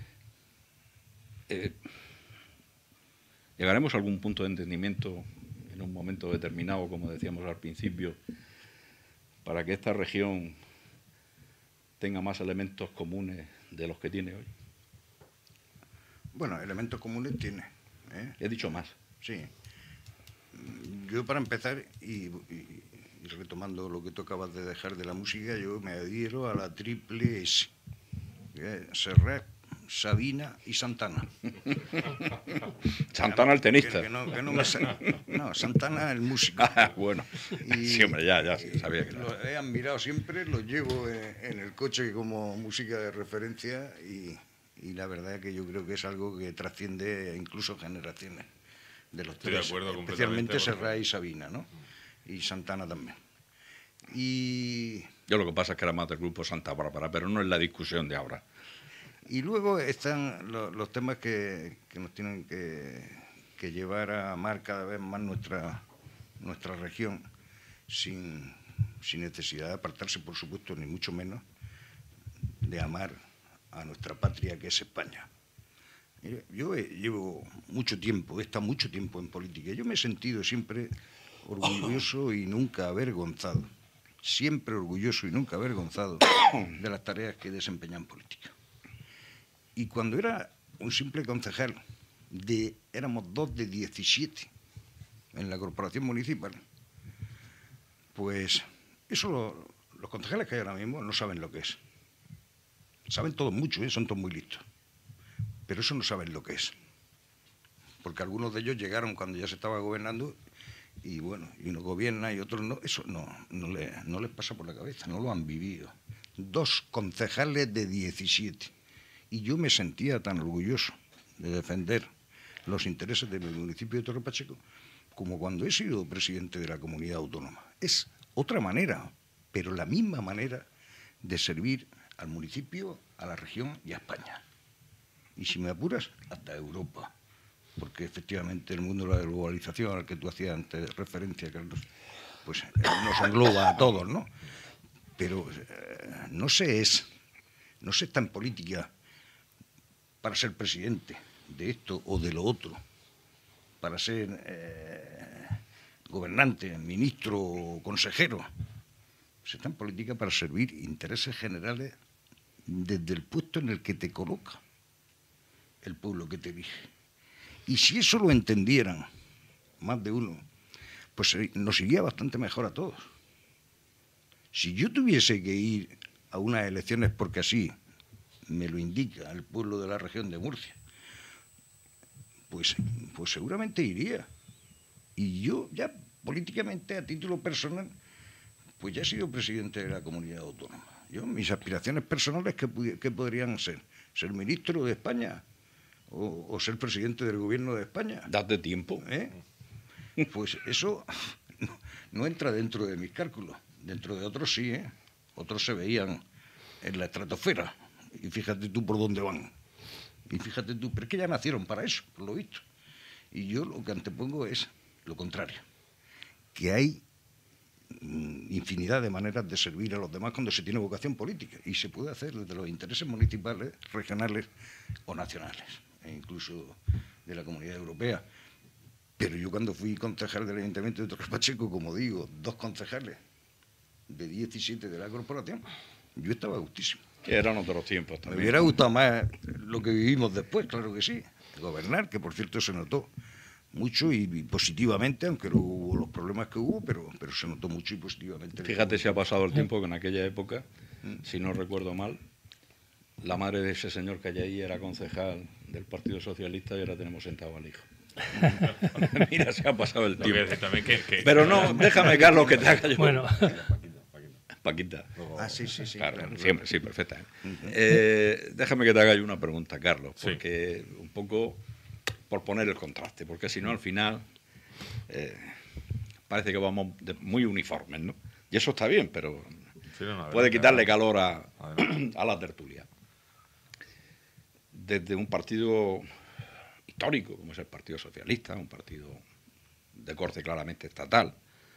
Eh, ¿Llegaremos a algún punto de entendimiento en un momento determinado, como decíamos al principio, para que esta región tenga más elementos comunes de los que tiene hoy? Bueno, elementos comunes tiene. ¿eh? He dicho más. Sí. Yo, para empezar, y, y, y retomando lo que tú acabas de dejar de la música, yo me adhiero a la triple S. ¿eh? Serrat, Sabina y Santana. Santana el tenista. Que, que no, que no, me sa- no, Santana el músico. Bueno, Y- sí, hombre, ya, ya, sí, sabía que Lo he admirado siempre, lo llevo en, en el coche como música de referencia y, y la verdad es que yo creo que es algo que trasciende incluso generaciones de los Estoy de tres, acuerdo especialmente completamente, Serrat y Sabina, ¿no? Y Santana también. Y, Yo lo que pasa es que era más del grupo Santa Bárbara, pero no es la discusión de ahora. y luego están los, los temas que, que nos tienen que, que llevar a amar cada vez más nuestra, nuestra región, sin, sin necesidad de apartarse, por supuesto, ni mucho menos, de amar a nuestra patria, que es España. Mire, yo he- llevo mucho tiempo, he estado mucho tiempo en política. Yo me he sentido siempre orgulloso y nunca avergonzado, siempre orgulloso y nunca avergonzado de las tareas que he desempeñado en política. Y cuando era un simple concejal, de, éramos dos de diecisiete en la corporación municipal, pues eso lo- los concejales que hay ahora mismo no saben lo que es. Saben todo mucho, ¿eh? Son todos muy listos, pero eso no saben lo que es. Porque algunos de ellos llegaron cuando ya se estaba gobernando y bueno, y unos gobiernan y otros no. Eso no, no, le- no les pasa por la cabeza, no lo han vivido. Dos concejales de diecisiete. Y yo me sentía tan orgulloso de defender los intereses de mi municipio de Torre Pacheco como cuando he sido presidente de la comunidad autónoma. Es otra manera, pero la misma manera de servir al municipio, a la región y a España. Y si me apuras, hasta Europa. Porque efectivamente el mundo de la globalización al que tú hacías antes referencia, Carlos, pues eh, nos engloba a todos, ¿no? Pero eh, no se es, no se está en política para ser presidente de esto o de lo otro, para ser eh, gobernante, ministro o consejero. Se está en política para servir intereses generales desde el puesto en el que te coloca el pueblo que te elige. Y si eso lo entendieran más de uno, pues nos iría bastante mejor a todos. Si yo tuviese que ir a unas elecciones porque así me lo indica el pueblo de la región de Murcia, pues, pues seguramente iría. Y yo ya políticamente, a título personal, pues ya he sido presidente de la comunidad autónoma. Yo, mis aspiraciones personales, ¿qué, qué podrían ser? ¿Ser ministro de España? O, o ser presidente del gobierno de España. Date tiempo. ¿Eh? Pues eso no, no entra dentro de mis cálculos. Dentro de otros sí, ¿eh? Otros se veían en la estratosfera. Y fíjate tú por dónde van. Y fíjate tú, pero es que ya nacieron para eso, por lo visto. Y yo lo que antepongo es lo contrario. Que hay infinidad de maneras de servir a los demás cuando se tiene vocación política, y se puede hacer desde los intereses municipales, regionales o nacionales, e incluso de la Comunidad Europea. Pero yo cuando fui concejal del Ayuntamiento de Torre Pacheco, como digo, dos concejales de diecisiete de la corporación, yo estaba gustísimo. Que eran otros tiempos Me también. hubiera gustado más lo que vivimos después, claro que sí, gobernar, que por cierto se notó mucho y, y positivamente, aunque luego hubo los problemas que hubo, pero, pero se notó mucho y positivamente. Fíjate si ha pasado el tiempo que en aquella época, si no recuerdo mal, la madre de ese señor que hay ahí era concejal del Partido Socialista y ahora tenemos sentado al hijo. Mira, se ha pasado el Lo que tiempo. decir también que, que- Pero no, déjame, Carlos, que te haga yo. Bueno, Paquita. Ah, sí, sí, sí. Claro, claro, siempre, sí, perfecta. ¿eh? Eh, déjame que te haga yo una pregunta, Carlos, Sí. porque un poco por poner el contraste, porque si no al final eh, parece que vamos de- muy uniformes, ¿no? Y eso está bien, pero Sí, no, no, puede adelante, quitarle adelante. calor a, Adelante. a la tertulia. Desde un partido histórico, como es el Partido Socialista, un partido de corte claramente estatal,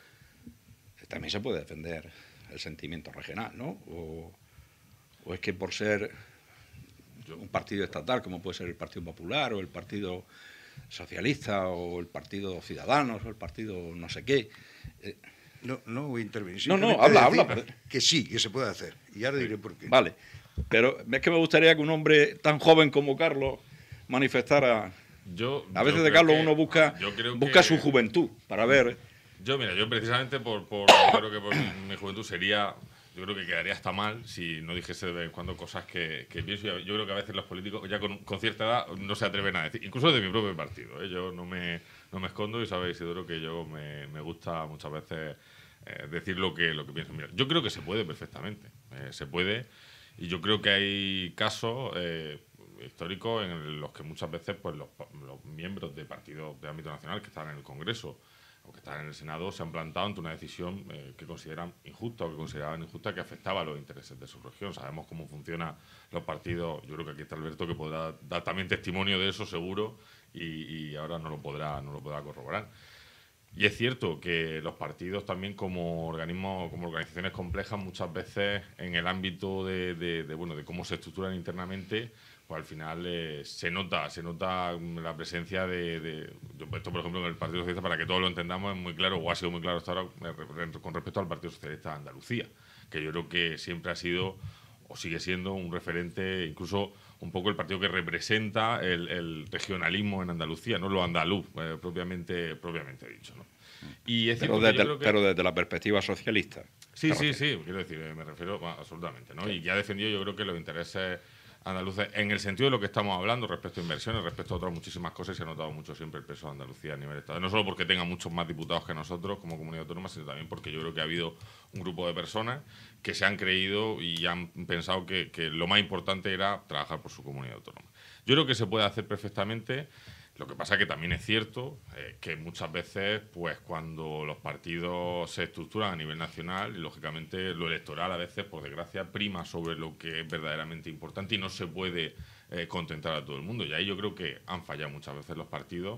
también se puede defender el sentimiento regional, ¿no? O, o es que por ser un partido estatal, como puede ser el Partido Popular o el Partido Socialista o el Partido Ciudadanos o el Partido no sé qué, eh, No, no voy a intervenir. No, no, simplemente habla, decir habla, pero- Que sí, que se puede hacer. Y ahora diré por qué. vale. Pero es que me gustaría que un hombre tan joven como Carlos manifestara. Yo, A yo veces de creo Carlos que- uno busca, yo creo busca que- su juventud para ver. Yo, mira, yo precisamente por, por yo creo que por mi, mi juventud sería, yo creo que quedaría hasta mal si no dijese de vez en cuando cosas que, que pienso. Y yo creo que a veces los políticos ya con, con cierta edad no se atreven a decir, incluso de mi propio partido. ¿eh? Yo no me, no me escondo y sabéis, Isidoro, que yo me, me gusta muchas veces eh, decir lo que, lo que pienso. Mira, yo creo que se puede perfectamente, eh, se puede, y yo creo que hay casos eh, históricos en los que muchas veces pues los, los miembros de partidos de ámbito nacional que están en el Congreso o que están en el Senado se han plantado ante una decisión eh, que consideran injusta o que consideraban injusta, que afectaba a los intereses de su región. Sabemos cómo funcionan los partidos. Yo creo que aquí está Alberto, que podrá dar también testimonio de eso, seguro, y, y ahora no lo podrá, no lo podrá corroborar. Y es cierto que los partidos también como organismos, como organizaciones complejas, muchas veces en el ámbito de, de, de, bueno, de cómo se estructuran internamente, pues al final eh, se nota, se nota la presencia de, de yo, esto por ejemplo en el Partido Socialista, para que todos lo entendamos, es muy claro, o ha sido muy claro hasta ahora eh, con respecto al Partido Socialista de Andalucía, que yo creo que siempre ha sido o sigue siendo un referente, incluso un poco el partido que representa el, el regionalismo en Andalucía, no lo andaluz, eh, propiamente, propiamente dicho, ¿no? Y es Pero cierto que desde, yo creo que- pero desde la perspectiva socialista. Sí, ¿te sí, refieres? sí, quiero decir, eh, me refiero bueno, absolutamente, ¿no? Y ya ha defendido yo creo que los intereses andaluces, en el sentido de lo que estamos hablando respecto a inversiones, respecto a otras muchísimas cosas, se ha notado mucho siempre el peso de Andalucía a nivel estatal. No solo porque tenga muchos más diputados que nosotros como comunidad autónoma, sino también porque yo creo que ha habido un grupo de personas que se han creído y han pensado que, que lo más importante era trabajar por su comunidad autónoma. Yo creo que se puede hacer perfectamente. Lo que pasa que también es cierto eh, que muchas veces, pues cuando los partidos se estructuran a nivel nacional, y lógicamente lo electoral a veces, por desgracia, prima sobre lo que es verdaderamente importante y no se puede eh, contentar a todo el mundo. Y ahí yo creo que han fallado muchas veces los partidos,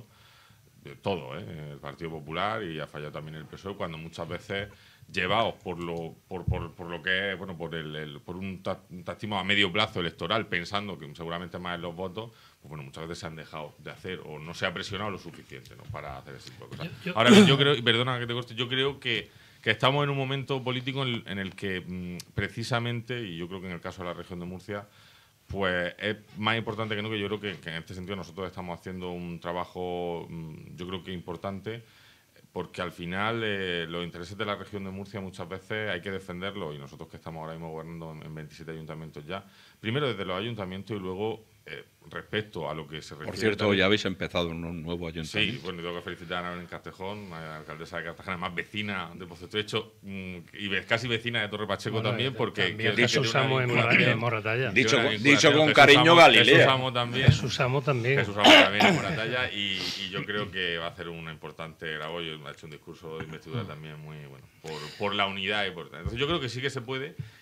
de todo, ¿eh? El Partido Popular, y ha fallado también el P S O E, cuando muchas veces llevados por lo por, por, por lo que es, bueno, por el, el- por un ta- un táctico a medio plazo electoral, pensando que seguramente más en los votos, pues bueno, muchas veces se han dejado de hacer o no se ha presionado lo suficiente, ¿no?, para hacer ese tipo de cosas. Yo- yo- Ahora bien, yo creo, y perdona que te corte, yo creo que, que estamos en un momento político en el, en el que mm, precisamente, y yo creo que en el caso de la región de Murcia, pues es más importante que nunca. Yo creo que, que en este sentido nosotros estamos haciendo un trabajo, mm, yo creo que importante, porque al final eh, los intereses de la región de Murcia muchas veces hay que defenderlos, y nosotros que estamos ahora mismo gobernando en, en veintisiete ayuntamientos ya, primero desde los ayuntamientos y luego eh, respecto a lo que se refiere... Por cierto, también- ya habéis empezado en un nuevo Sí, ayuntamiento. bueno, y tengo que felicitar a Ana Castejón, a la alcaldesa de Cartagena, más vecina de Pozo Estrecho, mm, y ve- casi vecina de Torre Pacheco Bueno, también, eh, porque... también que- que Jesús tiene una Amo en Mora- vinculación- en Moratalla. Dicho tiene una con- vinculación. dicho con Jesús cariño, Amo- Galilea. Jesús Amo también. Jesús Amo también. Jesús Amo también en Moratalla, y, y yo creo que va a hacer una importante labor. Yo- ha hecho un discurso de investidura también muy bueno, por, por la unidad y por... Entonces yo creo que sí que se puede,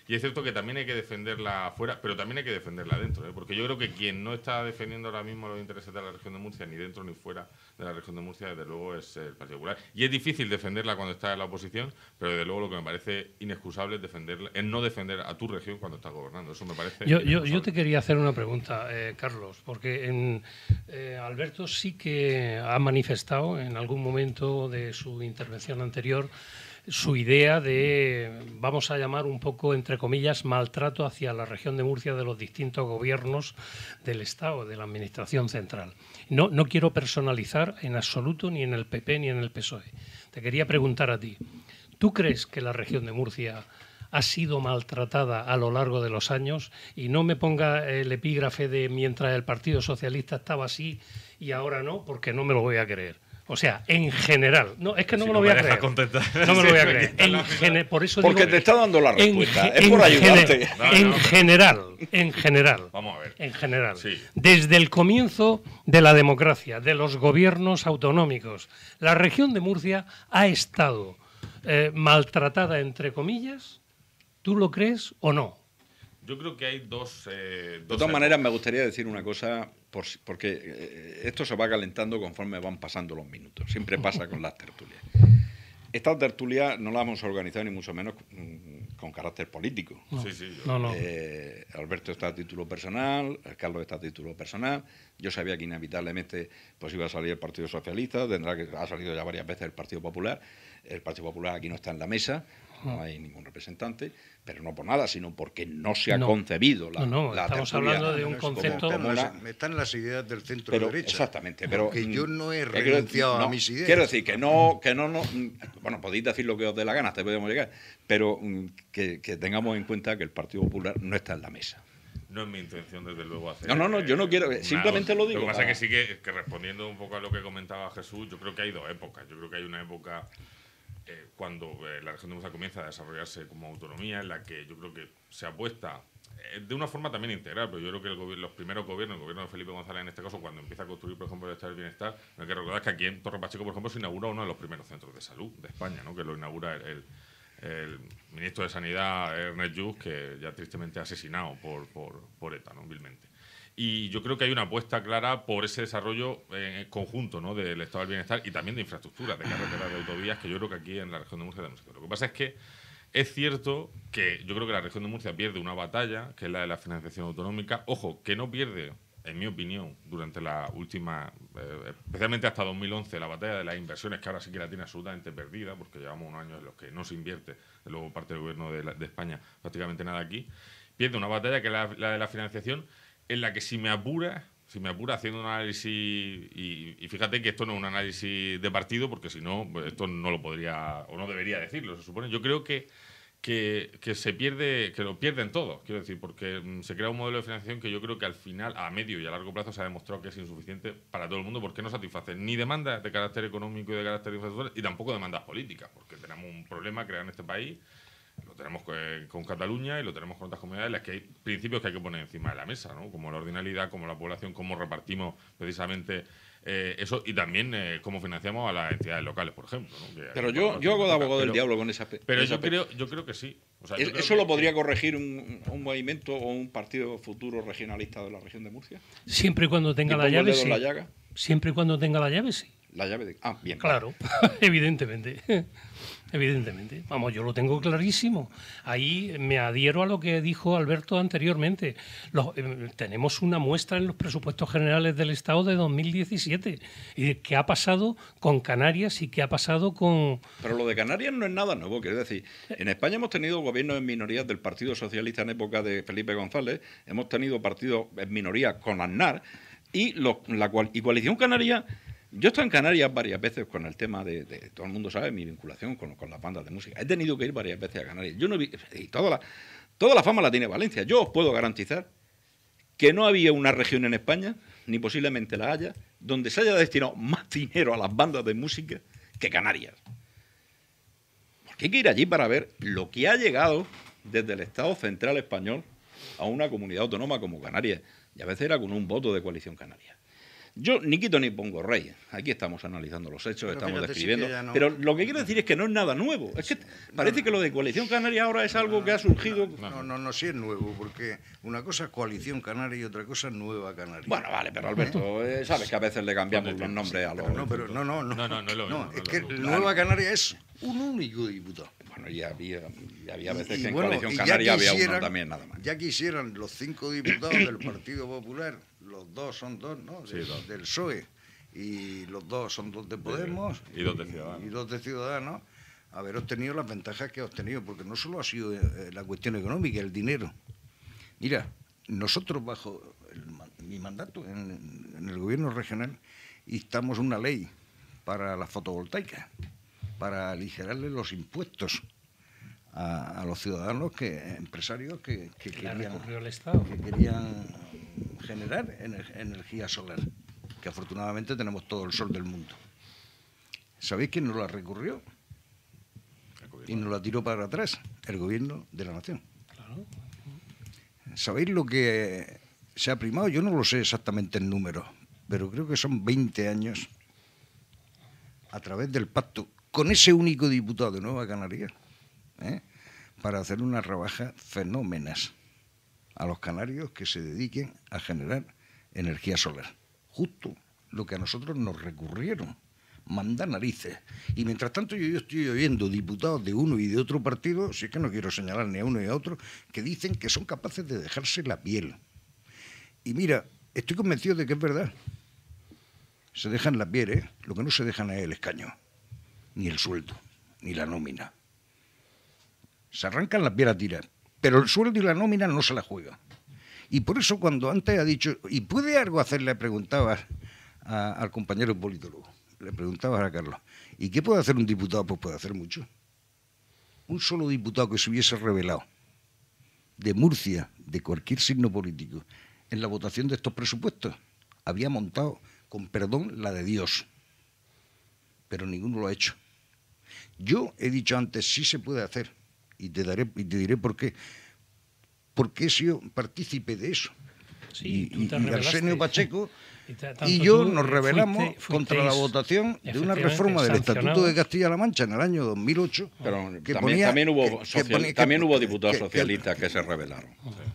Y es cierto que también hay que defenderla afuera, pero también hay que defenderla dentro, ¿eh? Porque yo creo que quien no está defendiendo ahora mismo los intereses de la región de Murcia, ni dentro ni fuera de la región de Murcia, desde luego es el Partido Popular. Y es difícil defenderla cuando está en la oposición, pero desde luego lo que me parece inexcusable es, defenderla, es no defender a tu región cuando estás gobernando. Eso me parece Yo, yo, yo te quería hacer una pregunta, eh, Carlos, porque en, eh, Alberto sí que ha manifestado en algún momento de su intervención anterior su idea de, vamos a llamar un poco, entre comillas, maltrato hacia la región de Murcia de los distintos gobiernos del Estado, de la Administración central. No, no quiero personalizar en absoluto ni en el P P ni en el P S O E. Te quería preguntar a ti, ¿tú crees que la región de Murcia ha sido maltratada a lo largo de los años? Y no me ponga el epígrafe de mientras el Partido Socialista estaba así y ahora no, porque no me lo voy a creer. O sea, en general. No, es que no si me no lo voy me a creer. contestar. No me lo voy a Sí, creer. En gene, por eso Porque digo, te está dando la respuesta. En, es por en ayudarte. gene- No, en no, pero- general, en general. Vamos a ver. En general. Sí. Desde el comienzo de la democracia, de los gobiernos autonómicos, la región de Murcia ha estado eh, maltratada, entre comillas. ¿Tú lo crees o no? Yo creo que hay dos... eh, De dos todas maneras, me épocas. gustaría decir una cosa, por si- porque eh, esto se va calentando conforme van pasando los minutos. Siempre pasa con las tertulias. Esta tertulia no la hemos organizado ni mucho menos mm, con carácter político. No, Sí, sí, yo- no, no. Eh, Alberto está a título personal, Carlos está a título personal. Yo sabía que inevitablemente pues iba a salir el Partido Socialista, tendrá que ha salido ya varias veces el Partido Popular. El Partido Popular aquí no está en la mesa, no hay ningún representante, pero no por nada, sino porque no se ha No. concebido la, No, no, la estamos tertulia hablando de un como- concepto- como Están una- las, están las ideas del centro pero, derecha. exactamente, pero Que mm, yo no he eh, quiero decir, renunciado no, a mis ideas. Quiero decir que no, que no, no, mm, bueno, podéis decir lo que os dé la gana, hasta podemos llegar, pero mm, que, que tengamos en cuenta que el Partido Popular no está en la mesa. No es mi intención, desde luego, hacer... No, no, no, yo no quiero- una- simplemente lo digo Lo que pasa es para- que sí que, que respondiendo un poco a lo que comentaba Jesús, yo creo que hay dos épocas. Yo creo que hay una época eh, cuando eh, la región de Murcia comienza a desarrollarse como autonomía, en la que yo creo que se apuesta eh, de una forma también integral, pero yo creo que el gobi- los primeros gobiernos, el gobierno de Felipe González en este caso, cuando empieza a construir, por ejemplo, el Estado del Bienestar, no hay que recordar que aquí en Torre Pacheco, por ejemplo, se inaugura uno de los primeros centros de salud de España, ¿no? Que lo inaugura el, el- el ministro de Sanidad, Ernest Lluch, que ya tristemente asesinado por, por, por ETA, ¿no? Vilmente. Y yo creo que hay una apuesta clara por ese desarrollo eh, conjunto, ¿no? Del estado del bienestar y también de infraestructuras, de carreteras, de autovías, que yo creo que aquí en la región de Murcia tenemos que hacer. Lo que pasa es que es cierto que yo creo que la región de Murcia pierde una batalla, que es la de la financiación autonómica. Ojo, que no pierde, en mi opinión, durante la última, eh, especialmente hasta dos mil once, la batalla de las inversiones, que ahora sí que la tiene absolutamente perdida, porque llevamos unos años en los que no se invierte, de luego parte del gobierno de, la- de España, prácticamente nada aquí. Pierde una batalla que es la, la de la financiación, en la que si me apura, si me apura haciendo un análisis, y, y fíjate que esto no es un análisis de partido, porque si no, pues esto no lo podría, o no debería decirlo, se supone. Yo creo que Que, que se pierde, que lo pierden todos, quiero decir, porque mm, se crea un modelo de financiación que yo creo que al final, a medio y a largo plazo, se ha demostrado que es insuficiente para todo el mundo, porque no satisface ni demandas de carácter económico y de carácter infraestructural, y tampoco demandas políticas, porque tenemos un problema creado en este país, lo tenemos con, con Cataluña y lo tenemos con otras comunidades, en las que hay principios que hay que poner encima de la mesa, ¿no? Como la ordinalidad, como la población, cómo repartimos precisamente eh, eso, y también eh, cómo financiamos a las entidades locales, por ejemplo, ¿no? Que- Pero bueno, yo, yo hago de abogado del pero- diablo con esa. Pero esa yo creo, yo creo que sí. O sea, yo ¿Es- creo ¿Eso que- lo podría corregir un, un movimiento o un partido futuro regionalista de la región de Murcia? Siempre y cuando tenga ¿Y la pongo el llave, dedo en sí. la llaga? Siempre y cuando tenga la llave, sí. La llave de... Ah, bien. Claro, evidentemente. Evidentemente. Vamos, yo lo tengo clarísimo. Ahí me adhiero a lo que dijo Alberto anteriormente. Los- eh, tenemos una muestra en los presupuestos generales del Estado de dos mil diecisiete. Y de qué ha pasado con Canarias y qué ha pasado con... Pero lo de Canarias no es nada nuevo, quiero decir. En España hemos tenido gobiernos en minorías del Partido Socialista en época de Felipe González, hemos tenido partidos en minoría con Aznar, y, lo- la cual, y Coalición Canaria... Yo he estado en Canarias varias veces con el tema de, de- todo el mundo sabe mi vinculación con, con las bandas de música. He tenido que ir varias veces a Canarias. Yo no vi, y toda la, toda la fama la tiene Valencia. Yo os puedo garantizar que no había una región en España, ni posiblemente la haya, donde se haya destinado más dinero a las bandas de música que Canarias. Porque hay que ir allí para ver lo que ha llegado desde el Estado central español a una comunidad autónoma como Canarias. Y a veces era con un voto de Coalición Canaria. Yo ni quito ni pongo rey. Aquí estamos analizando los hechos, Pero estamos fíjate, describiendo. sí que ya no- Pero lo que quiero decir es que no es nada nuevo. Es que parece que lo de Coalición Canaria ahora es algo que ha surgido. No, no, no, sí es nuevo, porque una cosa es Coalición Canaria y otra cosa es Nueva Canaria. Bueno, vale, pero Alberto, eh, sabes que a veces le cambiamos los nombres a los. Pero no, pero no, no, no. No, no, no es lo mismo, no es es que lo mismo. Nueva Canaria es un único diputado. Bueno, ya había, ya había veces Y- que en y bueno, Coalición y ya Canaria había uno quisieran- también, nada más. Ya quisieran los cinco diputados del Partido Popular, los dos son dos, ¿no? Sí, Del- dos. Del P S O E, y los dos son dos de Podemos. y dos de Ciudadanos. Y dos de Ciudadanos, haber obtenido las ventajas que ha obtenido, porque no solo ha sido eh, la cuestión económica, el dinero. Mira, nosotros bajo el ma- mi mandato en, en el gobierno regional instamos una ley para la fotovoltaica, para aligerarle los impuestos a, a los ciudadanos, que empresarios que, que Que la querían, recurrió el Estado. que querían generar ener- energía solar, que afortunadamente tenemos todo el sol del mundo. ¿Sabéis quién nos la recurrió? Y nos la tiró para atrás, el gobierno de la nación. Claro. ¿Sabéis lo que se ha primado? Yo no lo sé exactamente en números, pero creo que son veinte años a través del pacto con ese único diputado de Nueva Canaria, ¿eh? para hacer unas rebajas fenómenas a los canarios que se dediquen a generar energía solar. Justo lo que a nosotros nos recurrieron. Manda narices. Y mientras tanto yo, yo estoy oyendo diputados de uno y de otro partido, si es que no quiero señalar ni a uno ni a otro, que dicen que son capaces de dejarse la piel. Y mira, estoy convencido de que es verdad. Se dejan la piel, ¿eh? Lo que no se dejan es el escaño, ni el sueldo, ni la nómina. Se arrancan la piel a tirar, pero el sueldo y la nómina no se la juegan. Y por eso cuando antes ha dicho, ¿y puede algo hacer? Le preguntabas a- al compañero politólogo, le preguntabas a Carlos, ¿y qué puede hacer un diputado? Pues puede hacer mucho. Un solo diputado que se hubiese revelado de Murcia, de cualquier signo político, en la votación de estos presupuestos, había montado, con perdón, la de Dios. Pero ninguno lo ha hecho. Yo he dicho antes, sí se puede hacer, y te, daré, y te diré por qué. Porque he sido partícipe de eso. Sí, y tú te y- y rebelaste. Arsenio Pacheco Y te- tanto y yo tú, nos eh, rebelamos fuiste- contra la fuisteis, votación de una efectivamente, reforma del Estatuto sancionados. de Castilla-La Mancha en el año dos mil ocho. Pero que también, ponía- también hubo, que- que social- ponía- que- también hubo diputados que- que- socialistas que se rebelaron.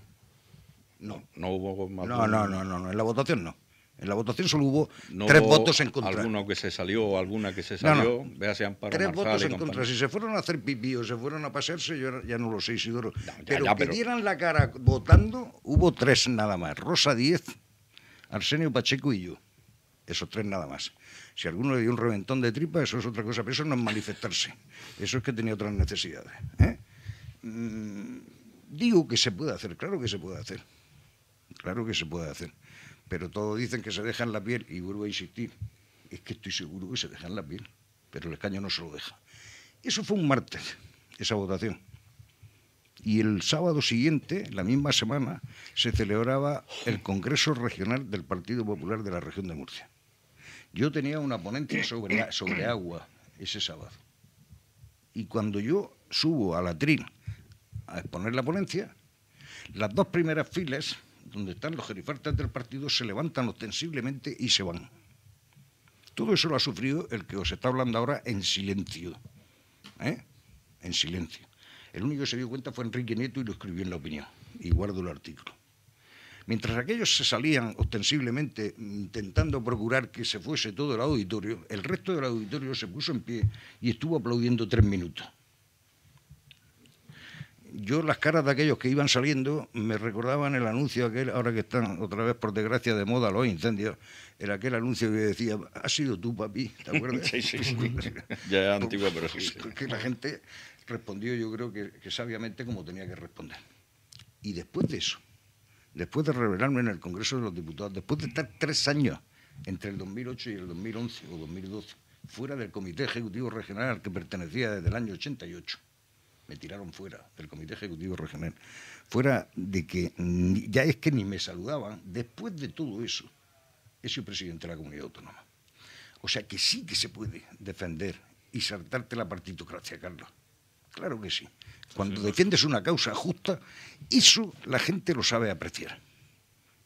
No, No hubo más no, no, no, no, no, en la votación no. En la votación solo hubo No tres hubo votos en contra. Alguno que se salió o alguna que se No, no. salió. Véase Amparo Tres Marsal votos y en contra. compañía. Si se fueron a hacer pipí o se fueron a pasearse, yo ya no lo sé, Isidoro. ya, pero ya, que pero- dieran la cara votando, hubo tres nada más. Rosa Díez, Arsenio Pacheco y yo. Esos tres nada más. Si alguno le dio un reventón de tripa, eso es otra cosa, pero eso no es manifestarse. Eso es que tenía otras necesidades. ¿eh? Mm, digo que se puede hacer, claro que se puede hacer. Claro que se puede hacer. Pero todos dicen que se dejan la piel, y vuelvo a insistir, es que estoy seguro que se dejan la piel, pero el escaño no se lo deja. Eso fue un martes, esa votación. Y el sábado siguiente, la misma semana, se celebraba el Congreso Regional del Partido Popular de la región de Murcia. Yo tenía una ponencia sobre, sobre agua ese sábado. Y cuando yo subo al atril a exponer la ponencia, las dos primeras filas, donde están los gerifartas del partido, se levantan ostensiblemente y se van. Todo eso lo ha sufrido el que os está hablando ahora en silencio. ¿eh? En silencio. El único que se dio cuenta fue Enrique Nieto y lo escribió en La Opinión. Y guardo el artículo. Mientras aquellos se salían ostensiblemente intentando procurar que se fuese todo el auditorio, el resto del auditorio se puso en pie y estuvo aplaudiendo tres minutos. Yo las caras de aquellos que iban saliendo me recordaban el anuncio aquel, ahora que están otra vez por desgracia de moda los incendios, era aquel anuncio que decía, ¿has sido tú, papi? ¿Te acuerdas? Sí, sí, sí. Ya es antiguo, pero sí. sí. Que la gente respondió, yo creo que, que sabiamente como tenía que responder. Y después de eso, después de revelarme en el Congreso de los Diputados, después de estar tres años entre el dos mil ocho y el dos mil once o dos mil doce, fuera del Comité Ejecutivo Regional al que pertenecía desde el año ochenta y ocho, me tiraron fuera del Comité Ejecutivo Regional, fuera de que ni, ya es que ni me saludaban, después de todo eso, he sido presidente de la Comunidad Autónoma. O sea que sí que se puede defender y saltarte la partitocracia, Carlos. Claro que sí. Cuando defiendes una causa justa, eso la gente lo sabe apreciar.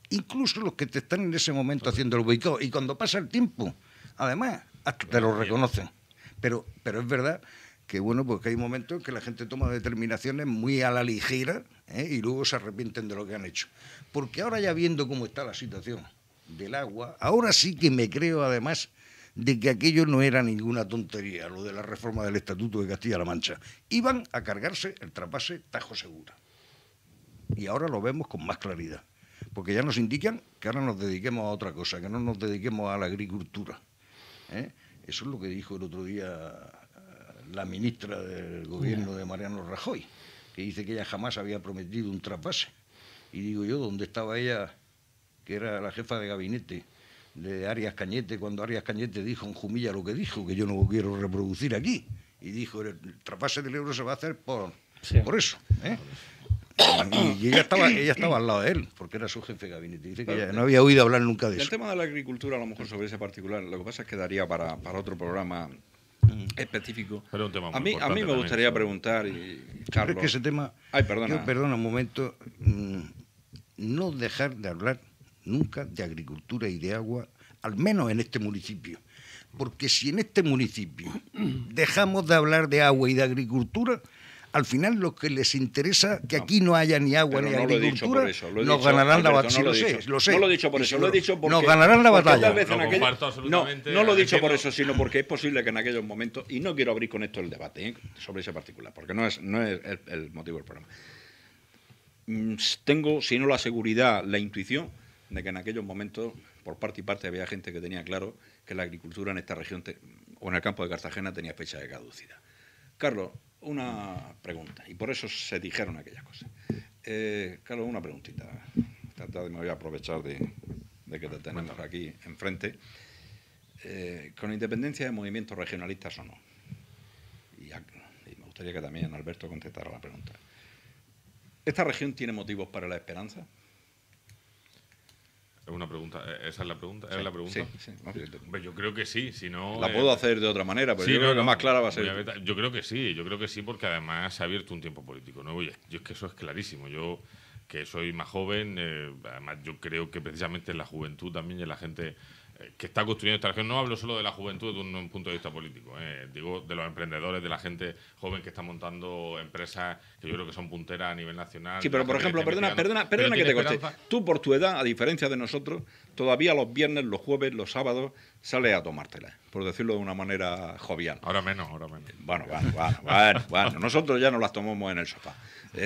incluso los que te están en ese momento haciendo el boicot. Y cuando pasa el tiempo, además, hasta te lo reconocen. Pero, pero es verdad que, bueno, pues que hay momentos en que la gente toma determinaciones muy a la ligera, ¿eh? Y luego se arrepienten de lo que han hecho. Porque ahora, ya viendo cómo está la situación del agua, ahora sí que me creo, además, de que aquello no era ninguna tontería, lo de la reforma del Estatuto de Castilla-La Mancha. Iban a cargarse el trasvase Tajo Segura. Y ahora lo vemos con más claridad, porque ya nos indican que ahora nos dediquemos a otra cosa, que no nos dediquemos a la agricultura, ¿eh? Eso es lo que dijo el otro día la ministra del gobierno de Mariano Rajoy, que dice que ella jamás había prometido un trasvase. Y digo yo, ¿dónde estaba ella, que era la jefa de gabinete de Arias Cañete, cuando Arias Cañete dijo en Jumilla lo que dijo, que yo no quiero reproducir aquí? Y dijo, el trasvase del euro se va a hacer por, sí. por eso, ¿eh? Y ella estaba, ella estaba al lado de él, porque era su jefe de gabinete. Dice que ella no había oído hablar nunca de eso. El tema de la agricultura, a lo mejor sobre ese particular, lo que pasa es que daría para, para otro programa específico. Pero un tema muy a mí, a mí me gustaría también, preguntar, y Carlos... Es que ese tema... Ay, perdona. Yo, perdona un momento. No dejar de hablar nunca de agricultura y de agua, al menos en este municipio. Porque si en este municipio dejamos de hablar de agua y de agricultura, al final lo que les interesa que aquí no haya ni agua ni no agricultura, eso, nos dicho, ganarán Alberto, la batalla. No lo, sí, he lo dicho, sé, lo sé. No lo he dicho por eso, lo he dicho porque... Nos ganarán la batalla. Tal vez en lo aquello, comparto absolutamente. No, no lo he dicho entiendo. por eso, sino porque es posible que en aquellos momentos, y no quiero abrir con esto el debate, ¿eh? sobre ese particular, porque no es, no es el, el motivo del programa. Tengo, si no la seguridad, la intuición de que en aquellos momentos, por parte y parte, había gente que tenía claro que la agricultura en esta región, te, o en el campo de Cartagena, tenía fecha de caducidad. Carlos, una pregunta, y por eso se dijeron aquellas cosas. Eh, Carlos, una preguntita. Esta tarde me voy a aprovechar de, de que te tenemos aquí enfrente. Eh, ¿Con independencia de movimientos regionalistas o no? Y, a, y me gustaría que también Alberto contestara la pregunta. ¿Esta región tiene motivos para la esperanza? Es una pregunta, ¿esa es la pregunta? ¿Es sí, la pregunta? Sí, sí. Pues yo creo que sí, si no... La puedo eh, hacer de otra manera, pero sí, yo no, creo que no, más clara va a ser... a yo creo que sí, yo creo que sí, porque además se ha abierto un tiempo político nuevo y es, yo es que eso es clarísimo. Yo, que soy más joven, eh, además yo creo que precisamente en la juventud también y en la gente eh, que está construyendo esta región, no hablo solo de la juventud desde un, un punto de vista político, eh, digo de los emprendedores, de la gente joven que está montando empresas que yo creo que son punteras a nivel nacional. Sí, pero por ejemplo, perdona, perdona, perdona que te corte. Tú por tu edad, a diferencia de nosotros, todavía los viernes, los jueves, los sábados sales a tomártela, por decirlo de una manera jovial. Ahora menos, ahora menos. Bueno, bueno, bueno, bueno, bueno. Nosotros ya no las tomamos en el sofá.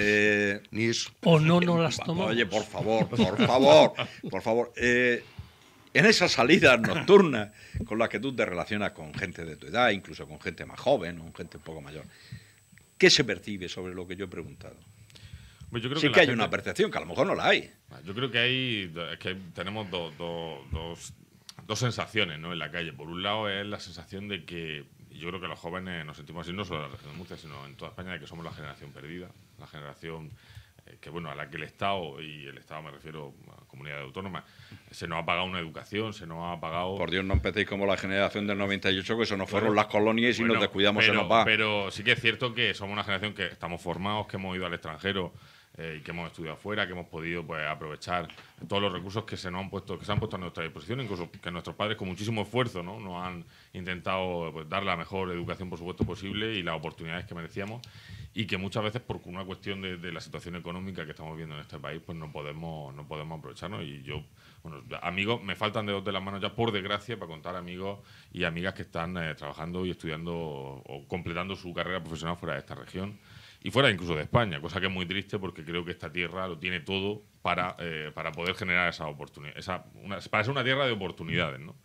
Eh, Ni eso. O no no las tomamos. Oye, por favor, por favor, por favor. Eh, en esas salidas nocturnas con las que tú te relacionas con gente de tu edad, incluso con gente más joven o con gente un poco mayor, ¿qué se percibe sobre lo que yo he preguntado? Pues yo creo sí que, que hay gente... una percepción, que a lo mejor no la hay. Yo creo que hay, es que tenemos do, do, dos, dos sensaciones, ¿no?, en la calle. Por un lado es la sensación de que, y yo creo que los jóvenes nos sentimos así, no solo en la región de Murcia, sino en toda España, de que somos la generación perdida, la generación eh, que, bueno, a la que el Estado, y el Estado me refiero a comunidades autónomas, se nos ha pagado una educación, se nos ha pagado... Por Dios, no empecéis como la generación del noventa y ocho, que eso no fueron bueno, las colonias y si bueno, nos descuidamos pero, se nos va. Pero sí que es cierto que somos una generación que estamos formados, que hemos ido al extranjero, Eh, y que hemos estudiado afuera, que hemos podido pues aprovechar todos los recursos que se nos han puesto, que se han puesto a nuestra disposición, incluso que nuestros padres con muchísimo esfuerzo, ¿no?, nos han intentado pues, dar la mejor educación por supuesto posible y las oportunidades que merecíamos, y que muchas veces por una cuestión de, de la situación económica que estamos viendo en este país pues no podemos no podemos aprovecharnos. Y yo, bueno, amigos, me faltan dedos de las manos ya, por desgracia, para contar amigos y amigas que están eh, trabajando y estudiando o, o completando su carrera profesional fuera de esta región y fuera incluso de España, cosa que es muy triste porque creo que esta tierra lo tiene todo para, eh, para poder generar esa oportunidad, esa, una, para ser una tierra de oportunidades, ¿no?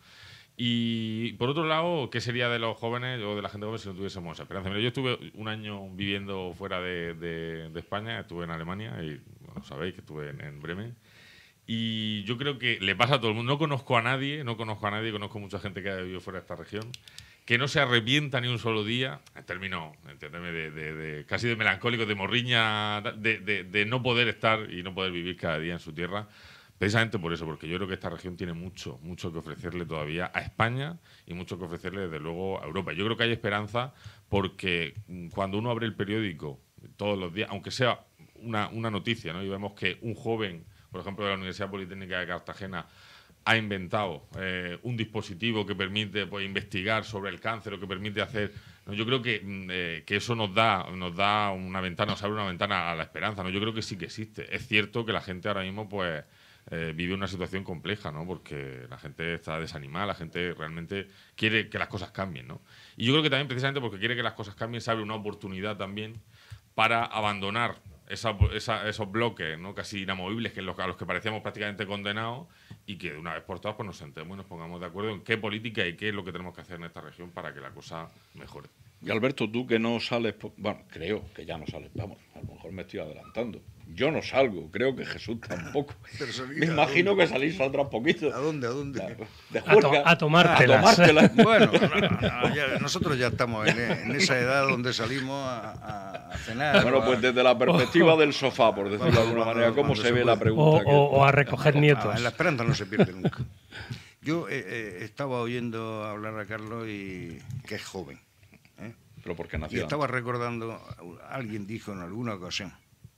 Y por otro lado, ¿qué sería de los jóvenes o de la gente joven si no tuviésemos esa esperanza? Mira, yo estuve un año viviendo fuera de, de, de España, estuve en Alemania y bueno, sabéis que estuve en, en Bremen. Y yo creo que le pasa a todo el mundo. No conozco a nadie, no conozco a nadie, conozco mucha gente que ha vivido fuera de esta región, que no se arrepienta ni un solo día, en términos, entiéndeme, de, de, de, casi de melancólico, de morriña, de, de, de no poder estar y no poder vivir cada día en su tierra, precisamente por eso, porque yo creo que esta región tiene mucho, mucho que ofrecerle todavía a España y mucho que ofrecerle, desde luego, a Europa. Yo creo que hay esperanza porque cuando uno abre el periódico todos los días, aunque sea una, una noticia, ¿no?, y vemos que un joven por ejemplo, de la Universidad Politécnica de Cartagena, ha inventado eh, un dispositivo que permite pues, investigar sobre el cáncer o que permite hacer... ¿no? Yo creo que, eh, que eso nos da, nos da una ventana, nos abre una ventana a la esperanza, ¿no? Yo creo que sí que existe. Es cierto que la gente ahora mismo pues eh, vive una situación compleja, ¿no? Porque la gente está desanimada, la gente realmente quiere que las cosas cambien, ¿no? Y yo creo que también precisamente porque quiere que las cosas cambien se abre una oportunidad también para abandonar esa, esa, esos bloques, ¿no? Casi inamovibles que los, a los que parecíamos prácticamente condenados, y que de una vez por todas pues nos sentemos y nos pongamos de acuerdo en qué política y qué es lo que tenemos que hacer en esta región para que la cosa mejore. Y Alberto, tú que no sales, por... bueno, creo que ya no sales, vamos, a lo mejor me estoy adelantando. Yo no salgo, creo que Jesús tampoco. Me imagino que salir saldrá poquito. ¿A dónde? ¿A dónde? De a, to a tomártelas. A tomártelas. Bueno, no, no, ya, nosotros ya estamos en, en esa edad donde salimos a, a cenar. Bueno, pues desde la perspectiva del sofá, por decirlo de alguna manera, ¿cómo se, se ve la pregunta? O, o, o a recoger nietos. Ah, la esperanza no se pierde nunca. Yo eh, eh, estaba oyendo hablar a Carlos, y que es joven. ¿eh? Pero porque nació. Y estaba recordando, alguien dijo en alguna ocasión,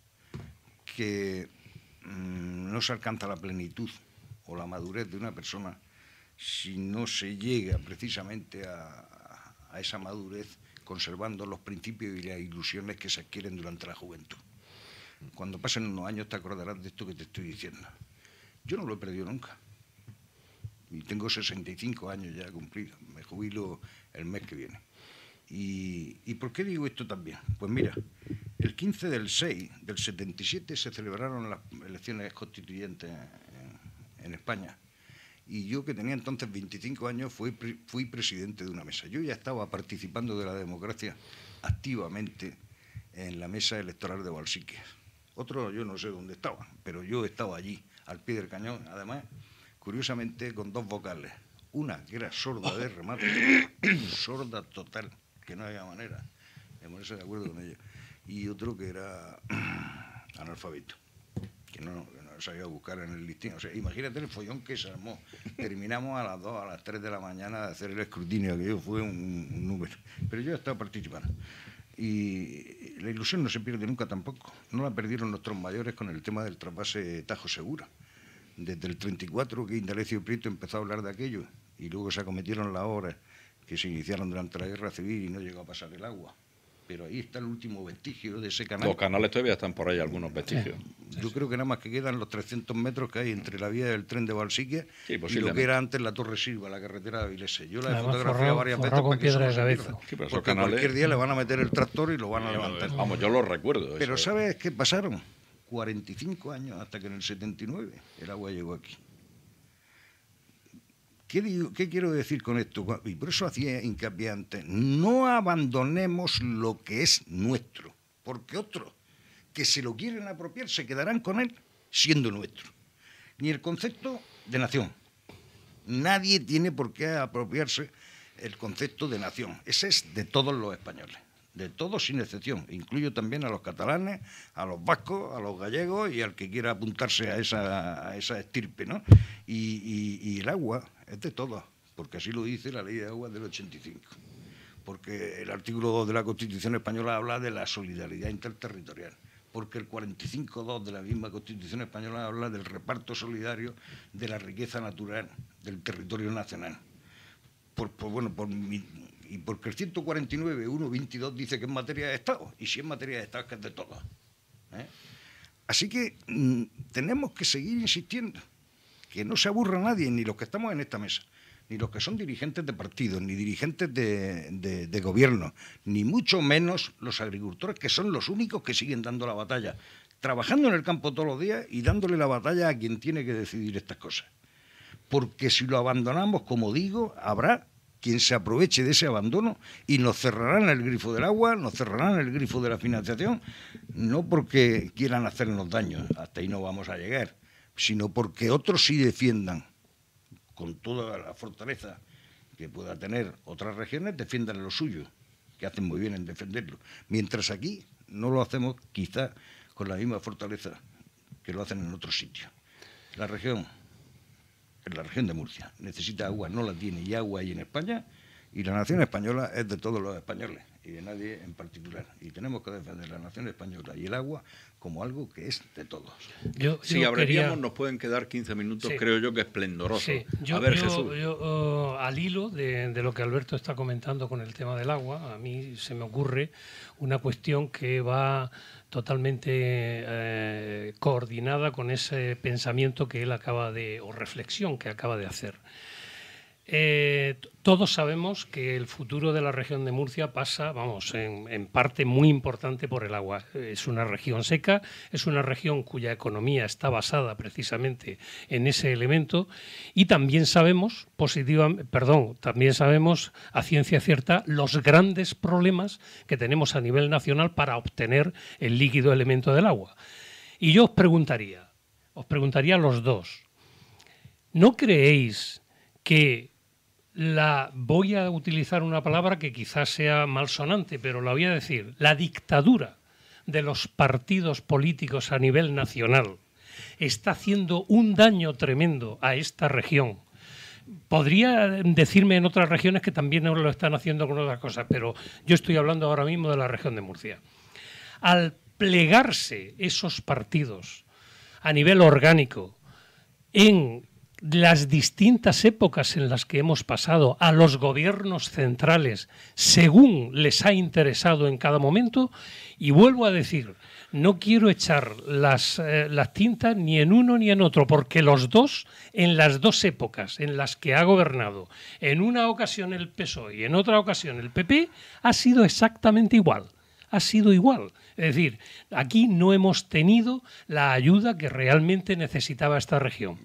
que mmm, no se alcanza la plenitud o la madurez de una persona si no se llega precisamente a, a esa madurez conservando los principios y las ilusiones que se adquieren durante la juventud. Cuando pasen unos años te acordarás de esto que te estoy diciendo. Yo no lo he perdido nunca. Y tengo sesenta y cinco años ya cumplidos. Me jubilo el mes que viene. ¿Y, ¿Y por qué digo esto también? Pues mira, el quince del seis del setenta y siete se celebraron las elecciones constituyentes en, en España. Y yo, que tenía entonces veinticinco años, fui, fui presidente de una mesa. Yo ya estaba participando de la democracia activamente en la mesa electoral de Balsiques. Otros yo no sé dónde estaban, pero yo estaba allí, al pie del cañón, además, curiosamente, con dos vocales. Una que era sorda de remate, sorda total, que no había manera de ponerse de acuerdo con ella. Y otro que era analfabeto, que no, que no sabía buscar en el listín. O sea, imagínate el follón que se armó. Terminamos a las dos, a las tres de la mañana de hacer el escrutinio, que yo fue un, un número. Pero yo estaba participando. Y la ilusión no se pierde nunca tampoco. No la perdieron nuestros mayores con el tema del trasvase Tajo Segura. Desde el treinta y cuatro que Indalecio Prieto empezó a hablar de aquello, y luego se acometieron las obras que se iniciaron durante la Guerra Civil y no llegó a pasar el agua. Pero ahí está el último vestigio de ese canal. Los canales todavía están por ahí, algunos vestigios. Sí. Yo creo que nada más que quedan los trescientos metros que hay entre la vía del tren de Balsiques sí, y lo que era antes la Torre Silva, la carretera de Avilés. Yo la he fotografiado varias veces para que eso no se pierda. Sí, porque canales... cualquier día le van a meter el tractor y lo van a sí, levantar. Vamos, yo lo recuerdo. Pero eso. ¿Sabes qué pasaron? cuarenta y cinco años hasta que en el setenta y nueve el agua llegó aquí. ¿Qué, digo, ¿Qué quiero decir con esto? Y por eso hacía hincapié antes. No abandonemos lo que es nuestro, porque otros que se lo quieren apropiar se quedarán con él siendo nuestro. Ni el concepto de nación. Nadie tiene por qué apropiarse el concepto de nación. Ese es de todos los españoles, de todos sin excepción. Incluyo también a los catalanes, a los vascos, a los gallegos y al que quiera apuntarse a esa, a esa estirpe, ¿no? Y, y, y el agua es de todos, porque así lo dice la Ley de Agua del ochenta y cinco. Porque el artículo dos de la Constitución española habla de la solidaridad interterritorial. Porque el cuarenta y cinco punto dos de la misma Constitución española habla del reparto solidario de la riqueza natural del territorio nacional. Por, por, bueno, por mi, y porque el ciento cuarenta y nueve punto uno punto veintidós dice que es materia de Estado, y si es materia de Estado es que es de todos. ¿eh? Así que mmm, tenemos que seguir insistiendo, que no se aburra nadie, ni los que estamos en esta mesa, ni los que son dirigentes de partidos, ni dirigentes de, de, de gobierno, ni mucho menos los agricultores, que son los únicos que siguen dando la batalla, trabajando en el campo todos los días y dándole la batalla a quien tiene que decidir estas cosas. Porque si lo abandonamos, como digo, habrá quien se aproveche de ese abandono y nos cerrarán el grifo del agua, nos cerrarán el grifo de la financiación, no porque quieran hacernos daño, hasta ahí no vamos a llegar, sino porque otros sí defiendan, con toda la fortaleza que pueda tener otras regiones, defiendan lo suyo, que hacen muy bien en defenderlo. Mientras aquí no lo hacemos quizá con la misma fortaleza que lo hacen en otros sitios. La región, en la región de Murcia, necesita agua, no la tiene, y agua hay en España, y la nación española es de todos los españoles. y de nadie en particular. Y tenemos que defender la nación española y el agua como algo que es de todos. Yo, si yo abreviamos, quería... nos pueden quedar quince minutos, Sí. creo yo, que esplendorosos. Sí, yo, a ver, yo- Jesús. yo, oh, al hilo de, de lo que Alberto está comentando con el tema del agua, a mí se me ocurre una cuestión que va totalmente eh, coordinada con ese pensamiento que él acaba de, o reflexión que acaba de hacer. Eh, todos sabemos que el futuro de la región de Murcia pasa, vamos, en, en parte muy importante por el agua. Es una región seca, es una región cuya economía está basada precisamente en ese elemento y también sabemos, positivamente, perdón, también sabemos a ciencia cierta los grandes problemas que tenemos a nivel nacional para obtener el líquido elemento del agua. Y yo os preguntaría, os preguntaría a los dos, ¿no creéis que la, voy a utilizar una palabra que quizás sea malsonante, pero la voy a decir, la dictadura de los partidos políticos a nivel nacional está haciendo un daño tremendo a esta región? Podría decirme en otras regiones que también lo están haciendo con otras cosas, pero yo estoy hablando ahora mismo de la región de Murcia. Al plegarse esos partidos a nivel orgánico en las distintas épocas en las que hemos pasado a los gobiernos centrales según les ha interesado en cada momento, y vuelvo a decir, no quiero echar las, eh, las tintas ni en uno ni en otro, porque los dos, en las dos épocas en las que ha gobernado, en una ocasión el P S O E y en otra ocasión el P P, ha sido exactamente igual. Ha sido igual. Es decir, aquí no hemos tenido la ayuda que realmente necesitaba esta región.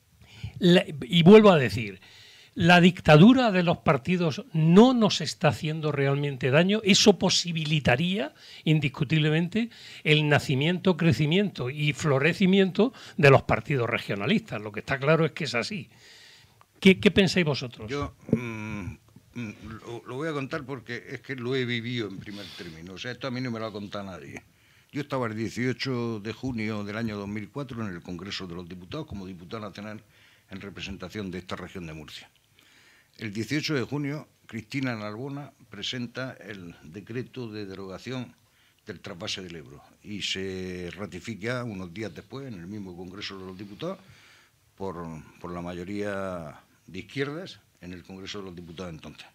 La, y vuelvo a decir, la dictadura de los partidos no nos está haciendo realmente daño. Eso posibilitaría indiscutiblemente el nacimiento, crecimiento y florecimiento de los partidos regionalistas. Lo que está claro es que es así. ¿Qué, qué pensáis vosotros? Yo mmm, lo, lo voy a contar porque es que lo he vivido en primer término. O sea, esto a mí no me lo ha contado nadie. Yo estaba el dieciocho de junio del año dos mil cuatro en el Congreso de los Diputados como diputado nacional en representación de esta región de Murcia. El dieciocho de junio, Cristina Narbona presenta el decreto de derogación del trasvase del Ebro y se ratifica unos días después en el mismo Congreso de los Diputados por, por la mayoría de izquierdas en el Congreso de los Diputados entonces.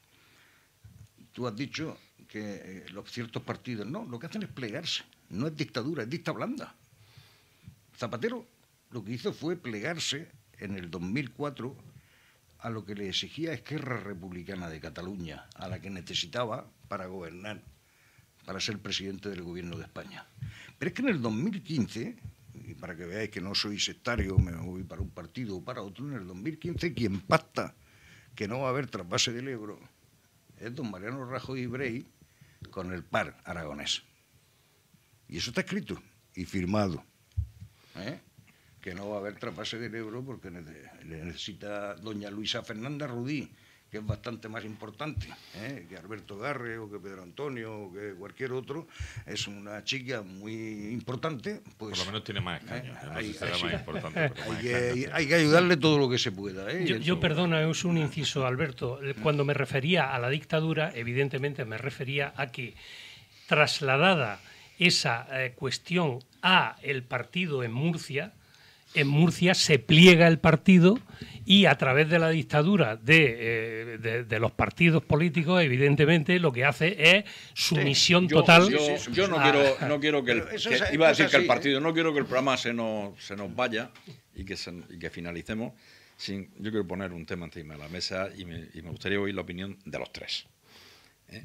Tú has dicho que los ciertos partidos, no, lo que hacen es plegarse, no es dictadura, es dicta blanda. Zapatero lo que hizo fue plegarse en el dos mil cuatro a lo que le exigía Esquerra Republicana de Cataluña, a la que necesitaba para gobernar, para ser presidente del gobierno de España. Pero es que en el dos mil quince, y para que veáis que no soy sectario, me voy para un partido o para otro, en el dos mil quince quien pacta que no va a haber trasvase del Ebro es don Mariano Rajoy y Brey con el P A R aragonés. Y eso está escrito y firmado, ¿eh? Que no va a haber trasvase del Ebro porque necesita doña Luisa Fernanda Rudí, que es bastante más importante, ¿eh? que Alberto Garre o que Pedro Antonio o que cualquier otro. Es una chica muy importante. Pues, por lo menos tiene más escaños. ¿eh? No hay, sé si será hay, más importante. Pero más hay, que, hay que ayudarle todo lo que se pueda. ¿eh? Yo, yo Eso, perdona, es un inciso, Alberto. Cuando me refería a la dictadura, evidentemente me refería a que trasladada esa eh, cuestión a el partido en Murcia, en Murcia se pliega el partido y a través de la dictadura de, eh, de, de los partidos políticos, evidentemente, lo que hace es sumisión Yo- total. Yo, Sí, sí, sí, yo no, a- quiero, no quiero que, el, Pero eso que- es- iba a es decir que el así, partido, ¿eh? no quiero que el programa se nos, se nos vaya y que, se- y que finalicemos sin. Yo quiero poner un tema encima de la mesa y me, y me gustaría oír la opinión de los tres. ¿eh?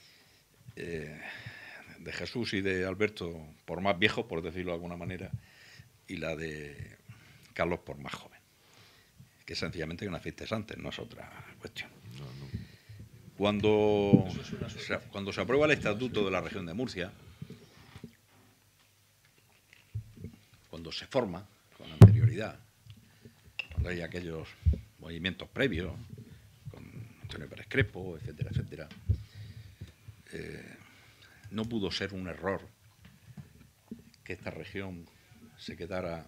Eh, de Jesús y de Alberto por más viejos, por decirlo de alguna manera, y la de Carlos por más joven, que sencillamente que naciste antes, no es otra cuestión. Cuando se, cuando se aprueba el Estatuto de la Región de Murcia, cuando se forma con anterioridad, cuando hay aquellos movimientos previos, con Antonio Pérez Crespo, etcétera, etcétera, eh, no pudo ser un error que esta región se quedara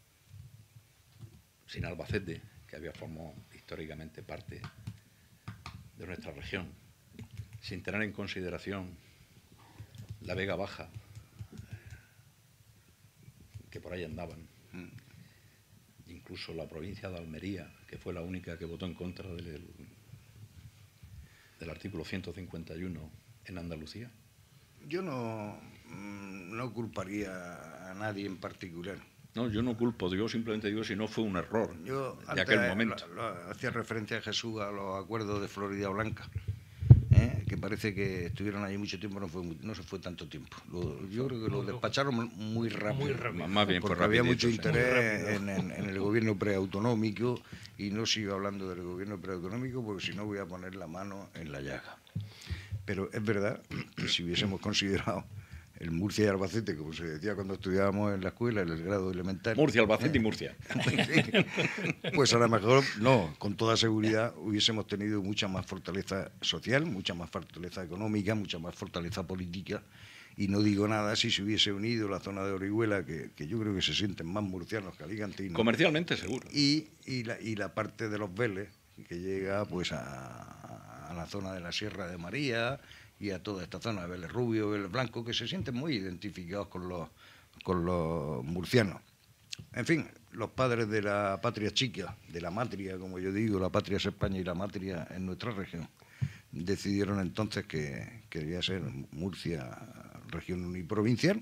sin Albacete, que había formado históricamente parte de nuestra región, sin tener en consideración la Vega Baja, que por ahí andaban, incluso la provincia de Almería, que fue la única que votó en contra del, del artículo ciento cincuenta y uno en Andalucía. Yo no, no culparía a nadie en particular. No, yo no culpo, yo simplemente digo si no fue un error yo, de aquel momento. Lo, lo, hacía referencia a Jesús a los acuerdos de Florida Blanca, ¿eh? que parece que estuvieron allí mucho tiempo, no, fue, no se fue tanto tiempo. Lo, yo creo que lo despacharon muy rápido, muy rápido. Más bien porque fue había mucho sí. interés en, en, en el gobierno preautonómico, y no sigo hablando del gobierno preautonómico porque si no voy a poner la mano en la llaga. Pero es verdad que si hubiésemos considerado el Murcia y Albacete, como se decía cuando estudiábamos en la escuela, en el grado elemental. Murcia, Albacete ¿eh? y Murcia. Pues a lo mejor, no, con toda seguridad hubiésemos tenido mucha más fortaleza social, mucha más fortaleza económica, mucha más fortaleza política. Y no digo nada si se hubiese unido la zona de Orihuela, que, que yo creo que se sienten más murcianos que alicantinos. Comercialmente, seguro. Y, y, la, y la parte de los Vélez, que llega pues a, a la zona de la Sierra de María y a toda esta zona de Vélez Rubio, Vélez Blanco, que se sienten muy identificados con los, con los murcianos. En fin, los padres de la patria chica, de la matria, como yo digo, la patria es España y la matria en nuestra región, decidieron entonces que quería ser Murcia región uniprovincial.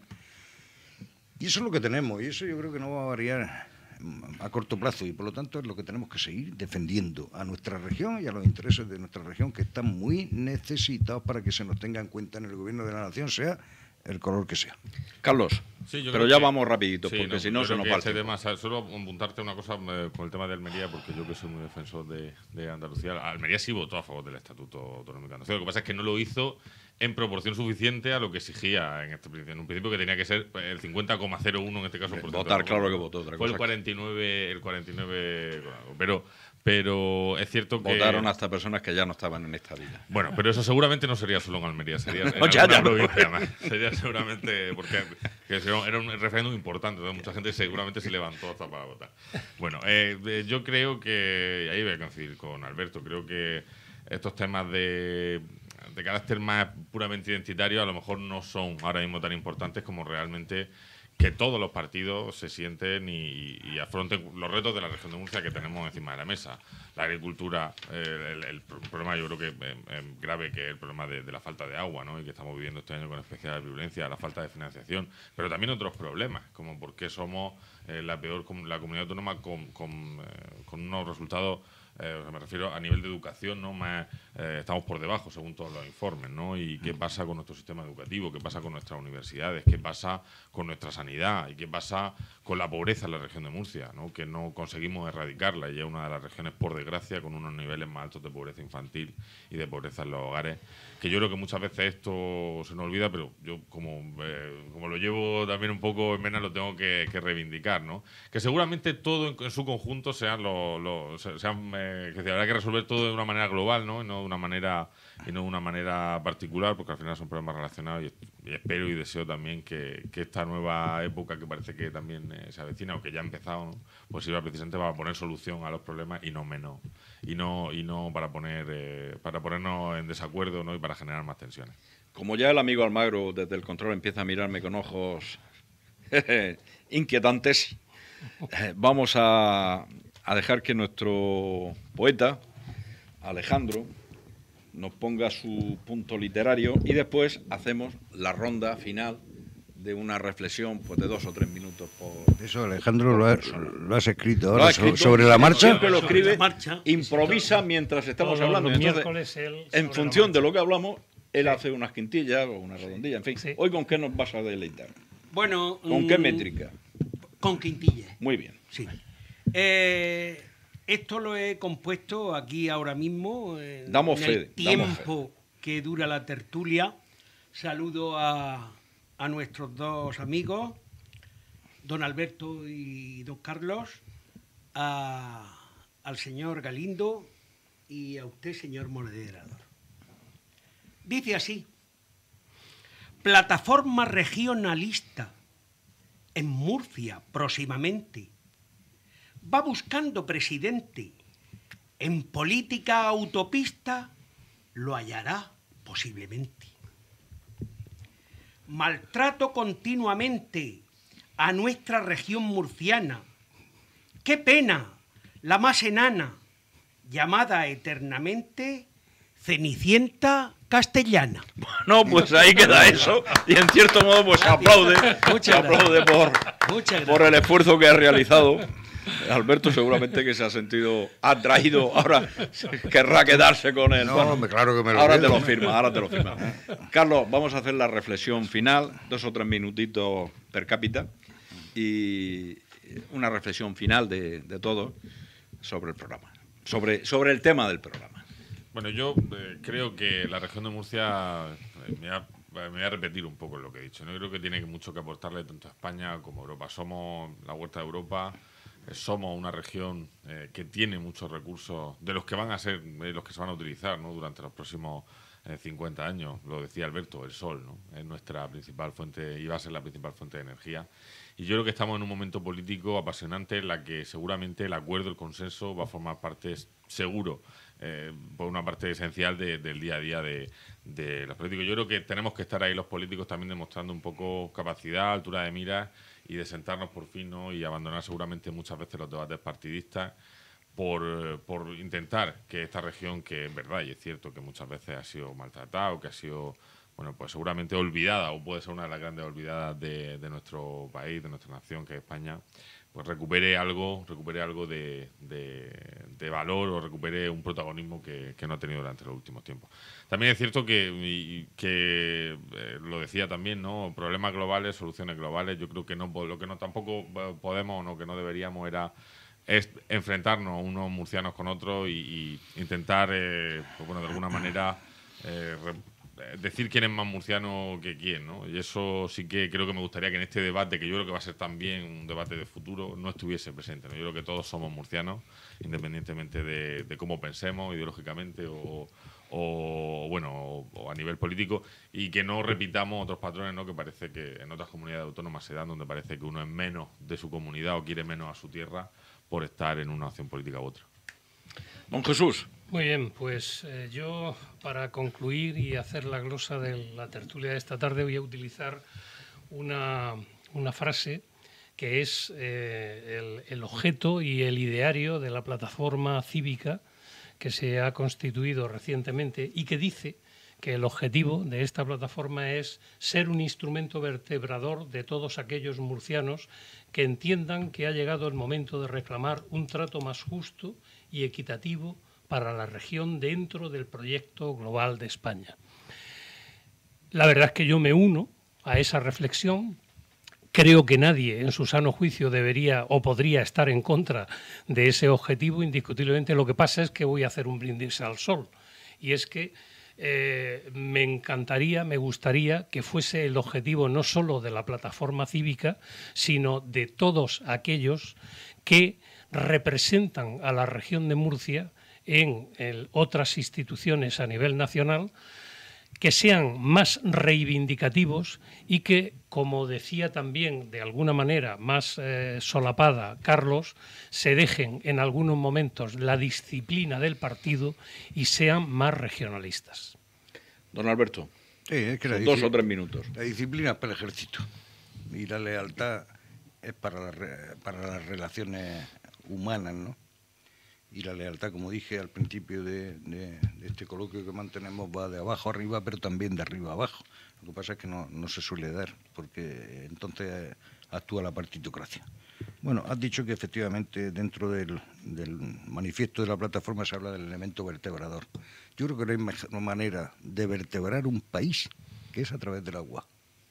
Y eso es lo que tenemos, y eso yo creo que no va a variar a corto plazo, y por lo tanto es lo que tenemos que seguir defendiendo a nuestra región y a los intereses de nuestra región, que están muy necesitados para que se nos tenga en cuenta en el gobierno de la nación, sea el color que sea. Carlos, sí, pero ya que, vamos rapidito, sí, porque no, si no se nos va el este tema, solo apuntarte una cosa eh, con el tema de Almería, porque yo que soy muy defensor de, de Andalucía, Almería sí votó a favor del Estatuto Autonómico de Andalucía. Lo que pasa es que no lo hizo en proporción suficiente a lo que exigía en este principio. En un principio que tenía que ser el cincuenta coma cero uno en este caso. Por Votar, claro que votó. Otra fue cosa el cuarenta y nueve, el cuarenta y nueve, pero... Pero es cierto que... Votaron hasta personas que ya no estaban en esta vida. Bueno, pero eso seguramente no sería solo en Almería, sería en no, ya, ya, provincia más. Sería seguramente... Porque que era un referéndum importante, entonces mucha gente seguramente se levantó hasta para votar. Bueno, eh, yo creo que... Ahí voy a coincidir con Alberto. Creo que estos temas de... de carácter más puramente identitario a lo mejor no son ahora mismo tan importantes como realmente que todos los partidos se sienten y, y afronten los retos de la región de Murcia que tenemos encima de la mesa. La agricultura, eh, el, el problema yo creo que es eh, grave, que es el problema de, de la falta de agua, ¿no? Y que estamos viviendo este año con especial violencia, la falta de financiación, pero también otros problemas, como por qué somos eh, la peor la comunidad autónoma con, con, eh, con unos resultados. Eh, o sea, me refiero a nivel de educación, ¿no? Más, eh, estamos por debajo, según todos los informes, ¿no? Y qué pasa con nuestro sistema educativo, qué pasa con nuestras universidades, qué pasa con nuestra sanidad y qué pasa con la pobreza en la región de Murcia, ¿no? Que no conseguimos erradicarla y es una de las regiones, por desgracia, con unos niveles más altos de pobreza infantil y de pobreza en los hogares, que yo creo que muchas veces esto se nos olvida, pero yo como, eh, como lo llevo también un poco en vena, lo tengo que, que reivindicar, ¿no? Que seguramente todo en, en su conjunto sean los... los sean, eh, que habrá que resolver todo de una manera global, ¿no? Y no de una manera y no de una manera particular, porque al final son problemas relacionados y, y espero y deseo también que, que esta nueva época que parece que también eh, se avecina o que ya ha empezado, ¿no? Pues sirva precisamente para poner solución a los problemas y no menos y no y no para poner eh, para ponernos en desacuerdo, ¿no? Y para generar más tensiones. Como ya el amigo Almagro desde el control empieza a mirarme con ojos inquietantes, eh, vamos a a dejar que nuestro poeta, Alejandro, nos ponga su punto literario y después hacemos la ronda final de una reflexión pues de dos o tres minutos por... Eso, Alejandro, lo, ha, lo has escrito ahora, ¿Lo ha escrito? sobre la marcha. Siempre lo escribe, improvisa mientras estamos Todos hablando. los Entonces, él en función de lo que hablamos, él hace unas quintillas o una redondilla, en fin. Sí. ¿Hoy con qué nos vas a deleitar? Bueno... ¿Con qué mmm, métrica? Con quintillas. Muy bien. Sí. Eh, esto lo he compuesto aquí ahora mismo, en, damos en fe, el tiempo damos fe. que dura la tertulia. Saludo a, a nuestros dos amigos, don Alberto y don Carlos, a, al señor Galindo y a usted, señor moderador. Dice así: plataforma regionalista en Murcia próximamente. Va buscando presidente. En política autopista lo hallará Posiblemente. Maltrato continuamente a nuestra región murciana. ¡Qué pena! La más enana, llamada eternamente Cenicienta Castellana. No, pues ahí queda eso. Y en cierto modo, pues se aplaude, se aplaude por, por el esfuerzo que ha realizado. Alberto seguramente que se ha sentido atraído, ahora querrá quedarse con él. No, hombre, claro que me lo Ahora quedo. te lo firma, ahora te lo firma. Carlos, vamos a hacer la reflexión final, dos o tres minutitos per cápita, y una reflexión final de, de todo sobre el programa, sobre, sobre el tema del programa. Bueno, yo eh, creo que la región de Murcia, eh, me, va, me voy a repetir un poco lo que he dicho, ¿no? Yo creo que tiene mucho que aportarle tanto a España como a Europa. Somos la huerta de Europa. Somos una región eh, que tiene muchos recursos, de los que van a ser, eh, los que se van a utilizar, ¿no?, durante los próximos eh, cincuenta años. Lo decía Alberto, el sol, ¿no?, es nuestra principal fuente, y va a ser la principal fuente de energía. Y yo creo que estamos en un momento político apasionante en la que seguramente el acuerdo, el consenso, va a formar parte seguro, eh, por una parte esencial de, del día a día de, de los políticos. Yo creo que tenemos que estar ahí los políticos también demostrando un poco capacidad, altura de miras, y de sentarnos por fin, ¿no?, y abandonar seguramente muchas veces los debates partidistas por, por intentar que esta región, que es verdad y es cierto que muchas veces ha sido maltratada o que ha sido, bueno, pues seguramente olvidada, o puede ser una de las grandes olvidadas de, de nuestro país, de nuestra nación, que es España, pues recupere algo, recupere algo de, de, de valor, o recupere un protagonismo que, que no ha tenido durante los últimos tiempos. También es cierto que, y, que eh, lo decía también, ¿no?, problemas globales, soluciones globales. Yo creo que no, lo que no tampoco podemos, o no, que no deberíamos era es enfrentarnos unos murcianos con otros y, y intentar, eh, pues bueno, de alguna manera eh, decir quién es más murciano que quién, ¿no? Y eso sí que creo que me gustaría que en este debate, que yo creo que va a ser también un debate de futuro, no estuviese presente, ¿no? Yo creo que todos somos murcianos, independientemente de, de cómo pensemos ideológicamente o, o bueno, o, o a nivel político, y que no repitamos otros patrones, ¿no?, que parece que en otras comunidades autónomas se dan, donde parece que uno es menos de su comunidad o quiere menos a su tierra por estar en una opción política u otra. Don Jesús. Muy bien, pues eh, yo, para concluir y hacer la glosa de la tertulia de esta tarde, voy a utilizar una, una frase que es eh, el, el objeto y el ideario de la plataforma cívica que se ha constituido recientemente, y que dice que el objetivo de esta plataforma es ser un instrumento vertebrador de todos aquellos murcianos que entiendan que ha llegado el momento de reclamar un trato más justo y equitativo para la región dentro del proyecto global de España. La verdad es que yo me uno a esa reflexión. Creo que nadie en su sano juicio debería o podría estar en contra de ese objetivo, indiscutiblemente. Lo que pasa es que voy a hacer un brindis al sol, y es que eh, me encantaría, me gustaría que fuese el objetivo no solo de la plataforma cívica, sino de todos aquellos que representan a la región de Murcia en el, otras instituciones a nivel nacional, que sean más reivindicativos y que, como decía también de alguna manera más eh, solapada Carlos, se dejen en algunos momentos la disciplina del partido y sean más regionalistas. Don Alberto, Sí, es que la son dos disci- o tres minutos. La disciplina es para el ejército y la lealtad es para, las re- para las relaciones humanas, ¿no? Y la lealtad, como dije al principio de, de- de este coloquio que mantenemos, va de abajo arriba, pero también de arriba abajo. Lo que pasa es que no, no se suele dar, porque entonces actúa la partitocracia. Bueno, has dicho que efectivamente dentro del, del manifiesto de la plataforma se habla del elemento vertebrador. Yo creo que no hay mejor manera de vertebrar un país que es a través del agua.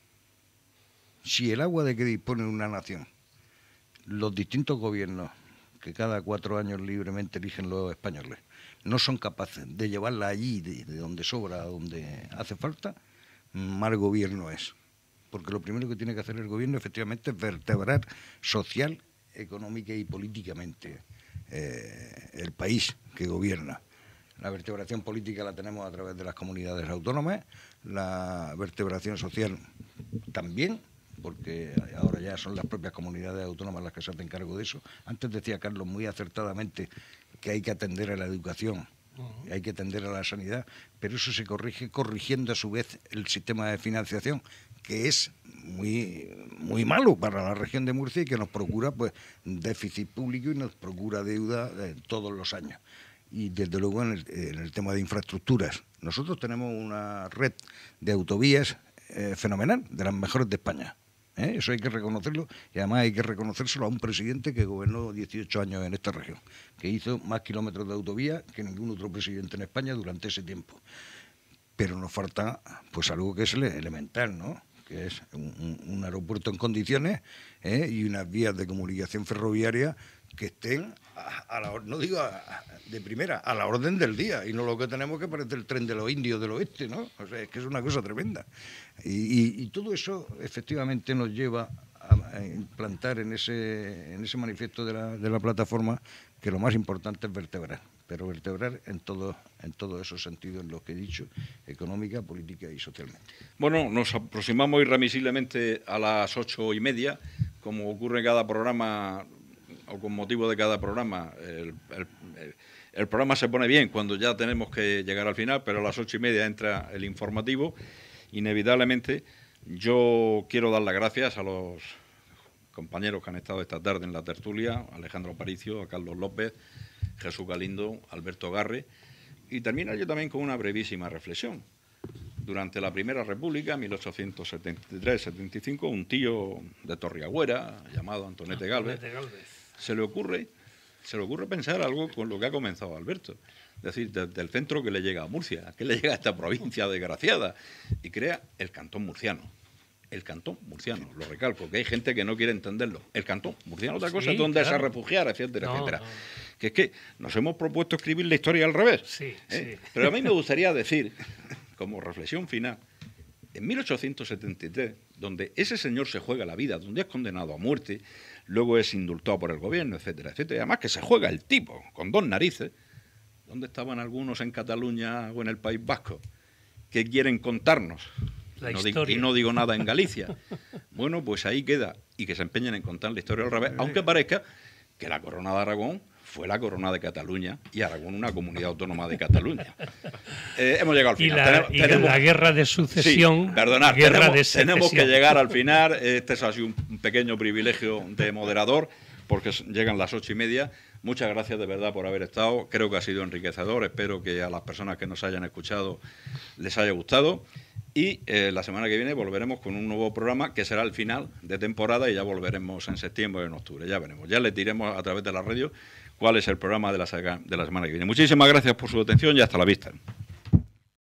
Si el agua de que dispone una nación, los distintos gobiernos que cada cuatro años libremente eligen los españoles, no son capaces de llevarla allí, de, de donde sobra, a donde hace falta, mal gobierno es. Porque lo primero que tiene que hacer el gobierno efectivamente es vertebrar social, económica y políticamente eh, el país que gobierna. La vertebración política la tenemos a través de las comunidades autónomas, la vertebración social también, porque ahora ya son las propias comunidades autónomas las que se hacen cargo de eso. Antes decía Carlos muy acertadamente que hay que atender a la educación Uh-huh. Hay que atender a la sanidad, pero eso se corrige corrigiendo a su vez el sistema de financiación, que es muy, muy malo para la región de Murcia y que nos procura pues déficit público y nos procura deuda eh, todos los años. Y desde luego en el, en el tema de infraestructuras. Nosotros tenemos una red de autovías eh, fenomenal, de las mejores de España. ¿eh? Eso hay que reconocerlo y además hay que reconocérselo a un presidente que gobernó dieciocho años en esta región, que hizo más kilómetros de autovía que ningún otro presidente en España durante ese tiempo. Pero nos falta pues algo que es elemental, ¿no? Que es un, un aeropuerto en condiciones ¿eh? y unas vías de comunicación ferroviaria que estén, a, a la, no digo a, de primera, a la orden del día, y no lo que tenemos que parece el tren de los indios del oeste, ¿no? O sea, es que es una cosa tremenda. Y, y, y todo eso efectivamente nos lleva a, a implantar en ese, en ese manifiesto de la, de la plataforma que lo más importante es vertebrar, pero vertebrar en todos en todos esos sentidos en los que he dicho, económica, política y socialmente. Bueno, nos aproximamos irremisiblemente a las ocho y media, como ocurre en cada programa, o con motivo de cada programa. El, el, el, el programa se pone bien cuando ya tenemos que llegar al final, pero a las ocho y media entra el informativo. Inevitablemente, yo quiero dar las gracias a los compañeros que han estado esta tarde en la tertulia, a Alejandro Aparicio, a Carlos López, Jesús Galindo, Alberto Garre, y termino yo también con una brevísima reflexión. Durante la Primera República, mil ochocientos setenta y tres setenta y cinco, un tío de Torreagüera, llamado Antonete Gálvez, se le ocurre, se le ocurre pensar algo con lo que ha comenzado Alberto. Es decir, desde el centro que le llega a Murcia, que le llega a esta provincia desgraciada, y crea el Cantón Murciano. El Cantón Murciano, lo recalco, que hay gente que no quiere entenderlo. El Cantón Murciano, otra cosa sí, es donde claro. se refugiar, etcétera, no, etcétera. No. Que es que nos hemos propuesto escribir la historia al revés. Sí, ¿eh? sí. Pero a mí me gustaría decir, como reflexión final, en mil ochocientos setenta y tres, donde ese señor se juega la vida, donde es condenado a muerte, luego es indultado por el gobierno, etcétera, etcétera, y además que se juega el tipo, con dos narices, ¿dónde estaban algunos en Cataluña o en el País Vasco que quieren contarnos? La no historia. Digo, y no digo nada en Galicia. Bueno, pues ahí queda, y que se empeñen en contar la historia al revés, aunque parezca que la corona de Aragón fue la corona de Cataluña y Aragón una comunidad autónoma de Cataluña. Eh, hemos llegado al Y final. la, tenemos, y tenemos, la guerra de sucesión. Sí, perdonad, guerra tenemos, de tenemos que secesión. llegar al final. Este es así un, un pequeño privilegio de moderador, porque llegan las ocho y media. Muchas gracias de verdad por haber estado. Creo que ha sido enriquecedor. Espero que a las personas que nos hayan escuchado les haya gustado. Y eh, la semana que viene volveremos con un nuevo programa que será el final de temporada y ya volveremos en septiembre o en octubre. Ya veremos. Ya les diremos a través de la radio cuál es el programa de la, de la semana que viene. Muchísimas gracias por su atención y hasta la vista.